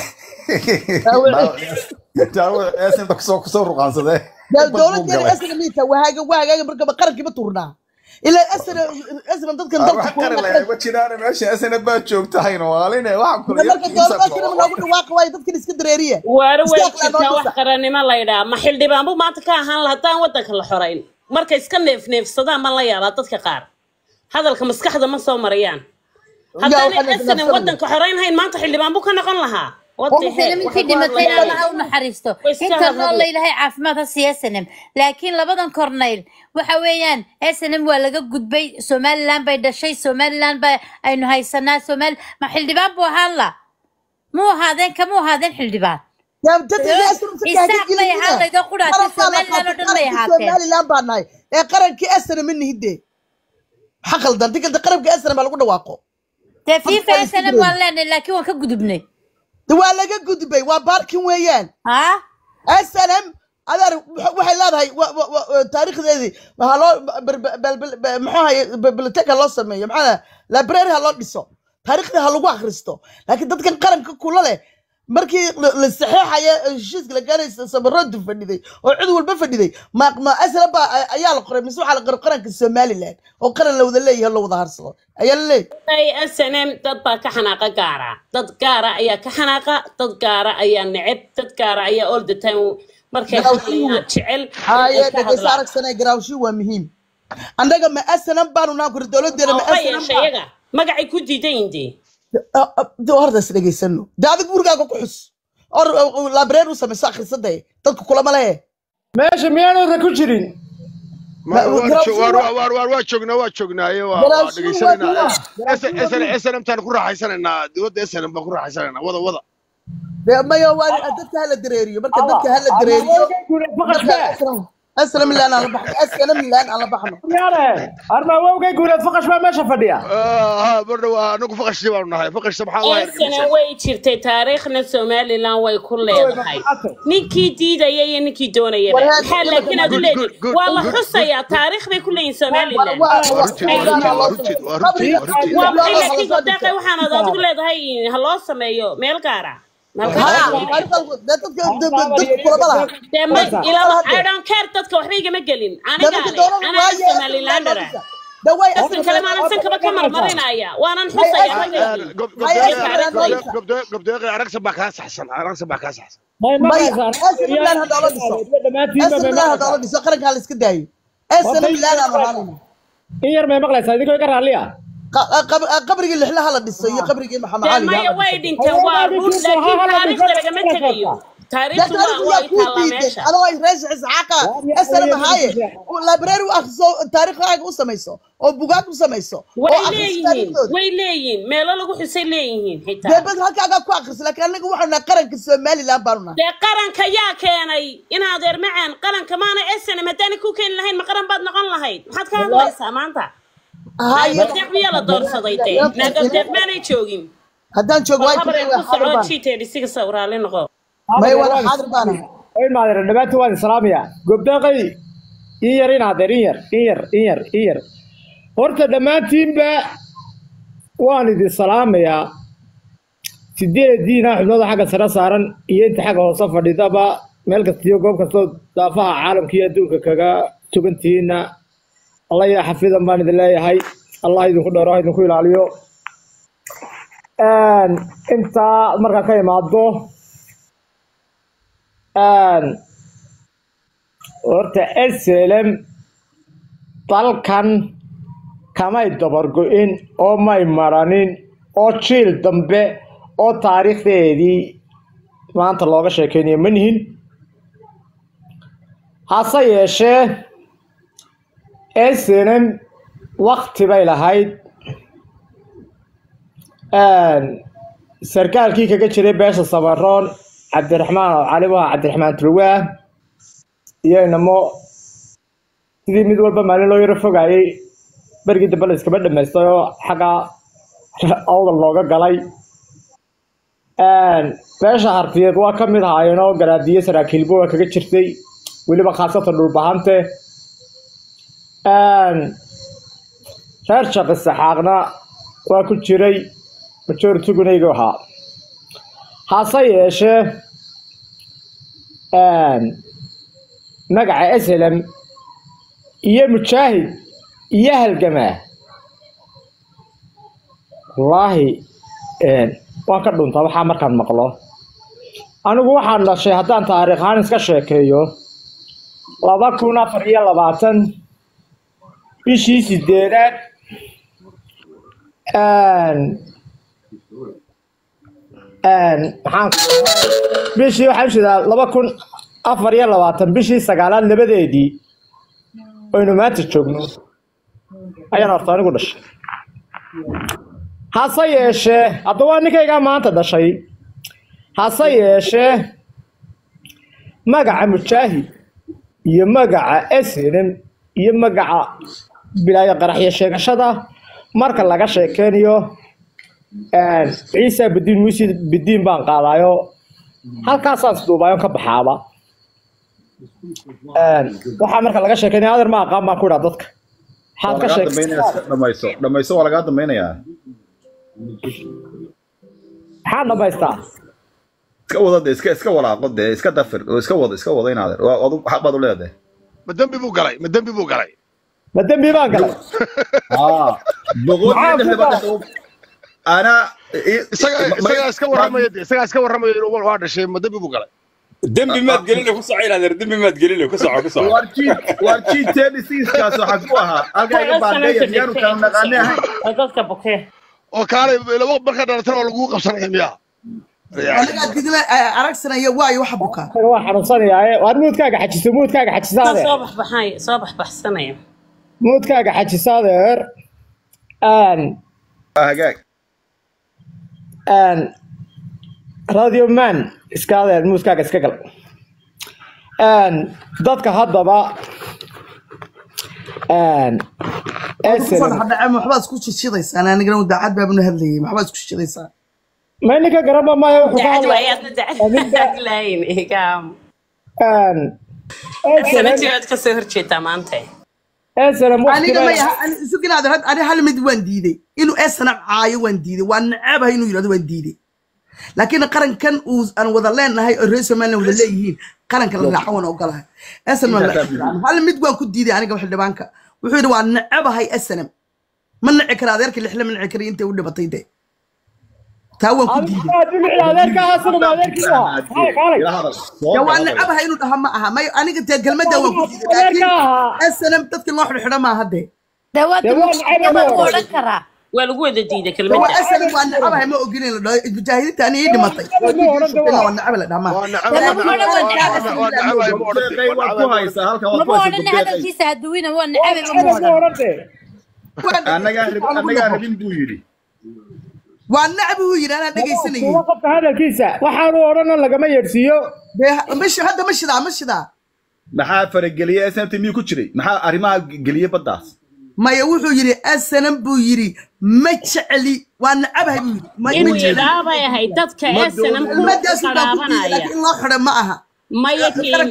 daawac asna ku soo ruqaansaday dawladda asna miita waaga marka qarankiiba turnaa إلا أسنا ضدك ضدك كورنا وجينا ماشي أسنا باتشوك تهين وعلينا واحد كل يوم واقع ضدك الإسكندرية وروي كتا وحقرني ما لا ما حل دي بامبو ما تكاهن لهتان ودك الحرين مركز كن في نفس صدا ما لا يلا ضدك قار هذا المسكح ما سو مريان هذا أسنا ودك حرين هاي ما تحل دي بامبو كنا قن لها وسلم في دمتين الله ونحرسته انت الله إلهي عافمات السياسة لكن لبدن كورنيل وحويان SNM ولا جود Somaliland بيد الشيء Somaliland إنه هاي سنة Somal ما حل دباب وهلا مو هذين كمو هذين حل دباب يا بتدري إسحاق ما يهلا إذا قرأت Somaliland ودن ما يهاتين Somaliland باناي قرن كي SNM مني هدي حقل دن تقدر قرب كي SNM على كل واقع تفي SNM ولا لكن هو كجود بني waa laga gudbay waa baarkin weeyaan SNM adar waxay leedahay taariikhdeedii waxa loo maxaa hay biblioteca loo sameeyo maxaa library ha loo dhiso taariikhda ha lagu akhristo laakiin dadkan qaranka kula leh markii la saxeexaya heshiiska la gaaraysa sabaradu fadhiday oo cid walba fadhiday ma asla ba ayaa la qoray mise waxa la qoray qaranka Somaliland oo qaran la wada leeyahay la wada harsado ayaa la leeyahay SNM dad baa ka xanaaqa gaara dad gaara ayaa ka xanaaqa dad gaara ayaa neceb dad gaara ayaa all the time markay jecel haye dadka aragsanay garaawshi waa muhiim annaga ma SNM baanu naan ku dawladeena ma SNM magacay ku diidayndii hordaas dhageysano daadig burgaaga ku xus oo library u sameeyay akhrisaday dadku kula ma leeyahay meesha miyaanu ku jirin waa joognaaye waa dhegeysanayna SNM taan ku raaxaysanaynaa dawladda SNM baan ku raaxaysanaynaa wada mayo waa dadka hala dareeriyo marka dadka hala dareeriyo أسلم اللي أنا على بحنا أسلم اللي أنا على بحنا يا أرما ووجي يقول فقش ما ماشى فديا برضو نقول فقش دي والله فقش سبحان الله أنا ويشرت تاريخنا الصومالي لا ويكون له هاي نيكي دي ده يا نيكي دونا يا حال لكن أقول والله حصة يا تاريخ بيكون له الصومالي لا والله نيكي قدامك وحنا تقول له هاي هلا سمايو ميلكارا I don't care dadka waxba igama gelin aniga Somalilander dadka kale ma aan sanka ka marmarinaya waanan xusaya gabdhaha aragsan baa ka saxsan qabriga lixlaha la dhisay iyo qabriga maxamed ali ma way dhinteen waa ruud laakiin taariikhda laga ma tagayo taariikhdu waa kala meesha adoo ay raas isxaaqa aslam haye library akhso taariikhaaga u sameeyso oo bugaag u sameeyso way leeyihiin meelo lagu xusay leeyihiin xitaa debad halkaaga ku akhris laakiin anagu waxaan qaranka Somaliland baaruna qaranka yaa keenay inaad ermacaan qaranka maana SNM hadaan ku keen lahayn ma qaran baad noqon lahayd maxaad ka hadlaysaa maanta دحمي لا دور صديتي نقدر دحماني جوجين هدان جوج واي كل شيء تدي سيك سورالين نقو ما يورا حاضر بانا اي ما ادري نبات واد سلاميا غبدقي ييرين هادرين يير horta dhamaantiinba waan idin salaamaya sideediina xubnooda xagga sare saaran iyo inta xagga hoose fadhidaba meel kasta iyo goob kasta daafaha caalamka iyo adduunka kaga tugantiina الله يحفظ ما ندلي هاي الله يدخل داره يدخل العليو أنت مرة كي ما عضو ورت السلام طلقان كما يدبرقين أو ما يمرانين أو تشيل دمبه أو تاريخ ذي ما أنت الله شاكين منهن حصي شيء SNM وقت بيلا هاي سركال كي كجري باش الصبران عبد الرحمن علي عبد الرحمن ترواه ينمو sidii mid walba maalin loo yaro fogayay barkii dambe la iska badhameystayo xaga awda looga galay beesha hartiyeed waa ka mid ahaayeen oo garaadiye saraakiilbo waa kaga jirtay weliba khaasatan dhulbahante reer shaqo saxaaqna waa ku jiray majority-gunayga ahaa hase yeeshee magaca SLM iyo mujaahid iyo halgamaa wallaahi waan ka dhuntaa waxaa markaan maqlo anigu waxaan dhashay haddaan taariikh ahaan iska sheekeeyo 2024 bishii 8 bishii waxaan shidaa 2024 bishii 9aad labadeedii aynu maanta joogno ayaan horta anigu dhashay hase yeeshee haddaba ninkaygaa maanta dhashay hase yeeshee magaca mujaahid iyo magaca SNM iyo magaca bilaayo qaraxyo sheegashada marka laga sheekeynayo ciise badiin muuse badiin baan qaadayo halkaasaan isduubayo ka baxaaba waxaa marka laga sheekeynaya adeer ma aqaan baan ku idhaa dadka waxaad ka sheegtay dhamayso waa lagaa dambaynayaa maxaa dhamaystaa iska wada de iska walaaqo dee iska dafir oo iska wada in adeer waa adu xaq baad u leedahay ma dembi buu galay ma dembi buu galay ma dembi baan galay boqol ana isaga iska warramaya iska warramaya inuu waa dhashay ma dembi buu galay dembi maad gelin ku soo ilaadeer dembi maad gelin ku soo warji tenisiiskaas waxa ku ahaa halka iga baadaya yaanu kala naqaanahay dadka bokee oo kaalay laba marka dhalatana lagu qabsanaya miya aniga didla aragsanaya waayo waxa buka waa xanuunsanaya waa moodkaaga xajisaade soo baxsanaya moodkaaga xajisaadeer hagaag radio man iskaadeer muuskaaga iska gal dadka haddaba waxbaad isku shishidaysaa anigana daacad baabuna hadlayay waxbaad isku shishidaysaa ma ninka garaba maayo wuxuu ka hadlay hal mid waan diiday inuu esanab caayo waan diiday waan nacabahay inuu yidhahdo waan diiday laakiin qarankan uu aan wada leenahay oo reer Soomaaliland wada leeyihiin qaranka la raaxo waan ogolahay hal mid waan ku diiday aniga wax dhibaanka wuxuu yidhi waan nacabahay esanab ma naci kara adeerka lixle ma naci kara intay u dhibatay de taa waan ku diiday ya waan nacabahay inuu dhaha ma aha may aniga tee kelmadda waan ku diiday laakiin esanab dadka loo xidhxidha maaha de waa lagu wada diiday kelmadda waa esanab waan nacabahay ma ogolin la dhaho mujaahidiinta ani ii dhimatay waan nacaba la dhamaa annagaa rabin buu yidhi waa nacbi uu yidhi anaa dhegaysanayay qofka hadalkiisa waxaanu odhana lagama yeedhsiiyo hadda ma shidaa maxaa farageliyey snmt miyuu ku jiray maxaa arrimaha geliyey baddaas maya wuxuu yidhi asanam buu yidhi ma jecli waa nacabahay buu yidhi inuu yidhaabay ahay dadka esanam ku qaraabanaya in loo xidho ma aha maya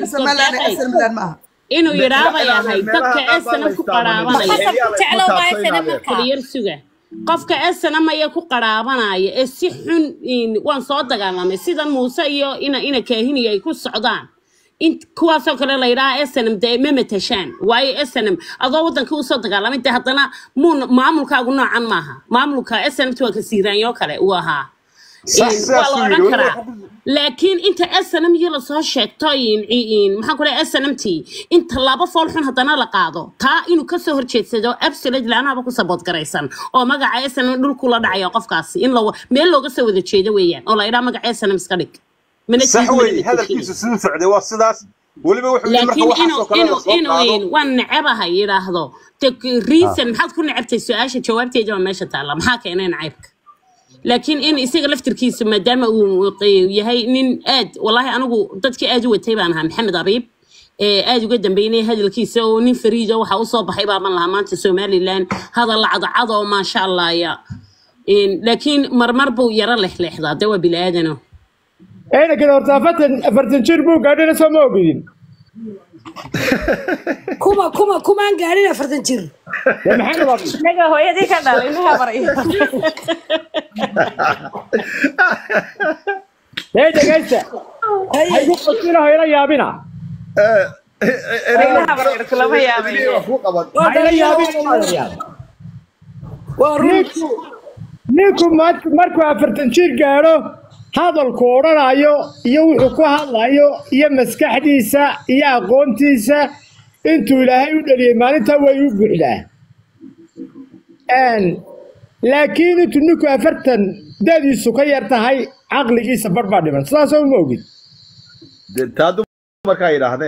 inuu yidhaabay ahay dadka esanam ku qaraabanaya suga qofka esanam ayaa ku qaraabanaya ee si xun waan soo dagaalamay sidan muuse iyo ina kaahiniya ay ku socdaan kuwaasoo kale la yidhaha snm dee ma matashaan waayo snm adoo waddankii usoo dagaalamay dee haddana maamulkaagu noocan maaha maamulka snmt waa ka siiraanyo kale uu ahaa waa la odhan karaa laakiin inta snm iyo lasoo sheegto maxaan ku lehay snmt inta laba fool xun haddana la qaado taa inuu kasoo horjeedsado absolute laanaaba ku sabood garaysan oo magaca snm dhulku la dhacayo qofkaasi in meel looga soo wada jeedo weeyaan oo la yidhaha magaca snm iska dhig صح وي هذا الكيس سن سعودي واسداس ولبا وحو لكن انه وان نعبها يراهدو تك ريسن maxaad ku nacabtay su'aasha jawaabteeda waa meesha taala maxaa keenay nacaybka laakiin in isaga laftirkiisa maadaama uu yahay nin aad wallahi anigu dadkii aad u watay baan ahaa maxamed abiib aad uga dambeynay hadalkiisa oo nin fariido waxa uu soo baxay baa lahaa maanta Somaliland hadal lacad oo ma sha Allah ya laakiin marmar buu yara leexleexdaa dawa bilaadano أنا كده أرتافتن شربو قاعدين أسمع موجودين. كوما قاعدين أفرتن شر. يا محمد أبي. نجا هو يدي كذا إنها بريء. إيه ده جالسة. هاي قصيرة هاي لا يابينا. إنها بريء كلها يابين. هاي يابين. نيكو ماركو أفرتن شر قالوا. هذا الكورة رايو يوحكوا هلايو يمسكحديسا يا قونتيسا انتو لهاي ودري مالتها ويوبعلا لكن انتو نكو افرتن دادي سكير تهاي عقلي سفر بعد من سلاسة وموجود تادو مركا يراهده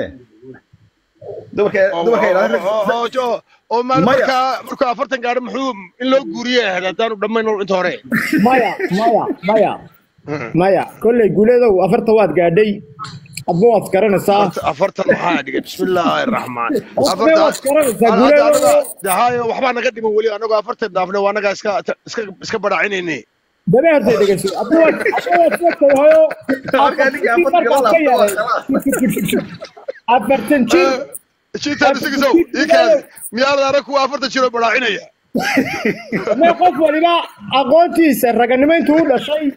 دوبك يراهده oo marka afartan gaar muxuu in loo guuriyaa hadaan dhamaan inta hore maya kolley guuleedow afarta waad gaadhay adba waad garanaysaa afartan maxaa dhigay bismillaahi raxmaan waxbaa naga dhiman weli anagoo afartan dhaafnay waa anagaa iska badhaacinayne دبعت دقيقة أفرتن شيء تاني سكسو يكاد ميال أراك وافرت شيء براعينيا ما قف ولا ما أقولتي سرقني تقول شيء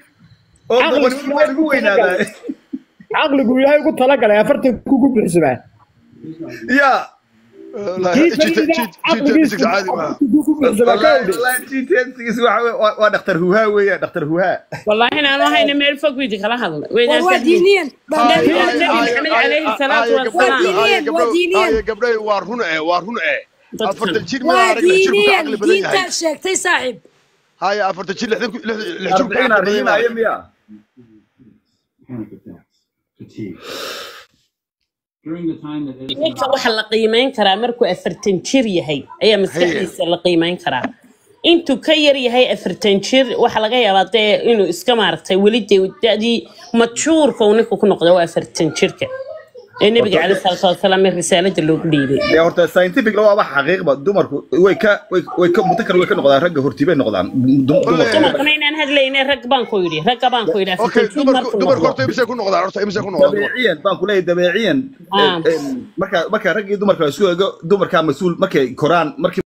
عقل يقول هاي قلت لك أنا أفرت كوكو بحسبه يا لا شيء عادي ما والله شيء ودكتور هوها ويا دكتور هوها والله أنا هاي نمير فوق ويدي خلاص هذا ودينيا عليه الصلاة والسلام ودينيا قبل وارهون أفرت شيء ما أعرف شيء عقل بدني هاي شيء صاحب هاي أفرت شيء لحشوف ninka waxa la qiimeyn karaa markuu 40 jir yahay ayaa maskaxdiisa la qiimeyn karaa intuu ka yar yahay 40 jir waxa laga yaabaa inuu iska maartay wali dadii majuurka uu ninku ku noqdo waa 40 jirka ee nabiga calaysay salaatu wasalaam risaalada loo dhiibay ee horta scientific loo waa xaqiiqba dumarku way ka mutakar way ka noqdaan ragga hortibay noqdaan dumarku inaan hadlaynay rag baan ku yiri okay dumarku horta imse ku noqdaan dabeeciyan baan ku leeyahay dabeeciyan marka rag iyo dumarka isku eego dumarka mas'uul markay koraan markii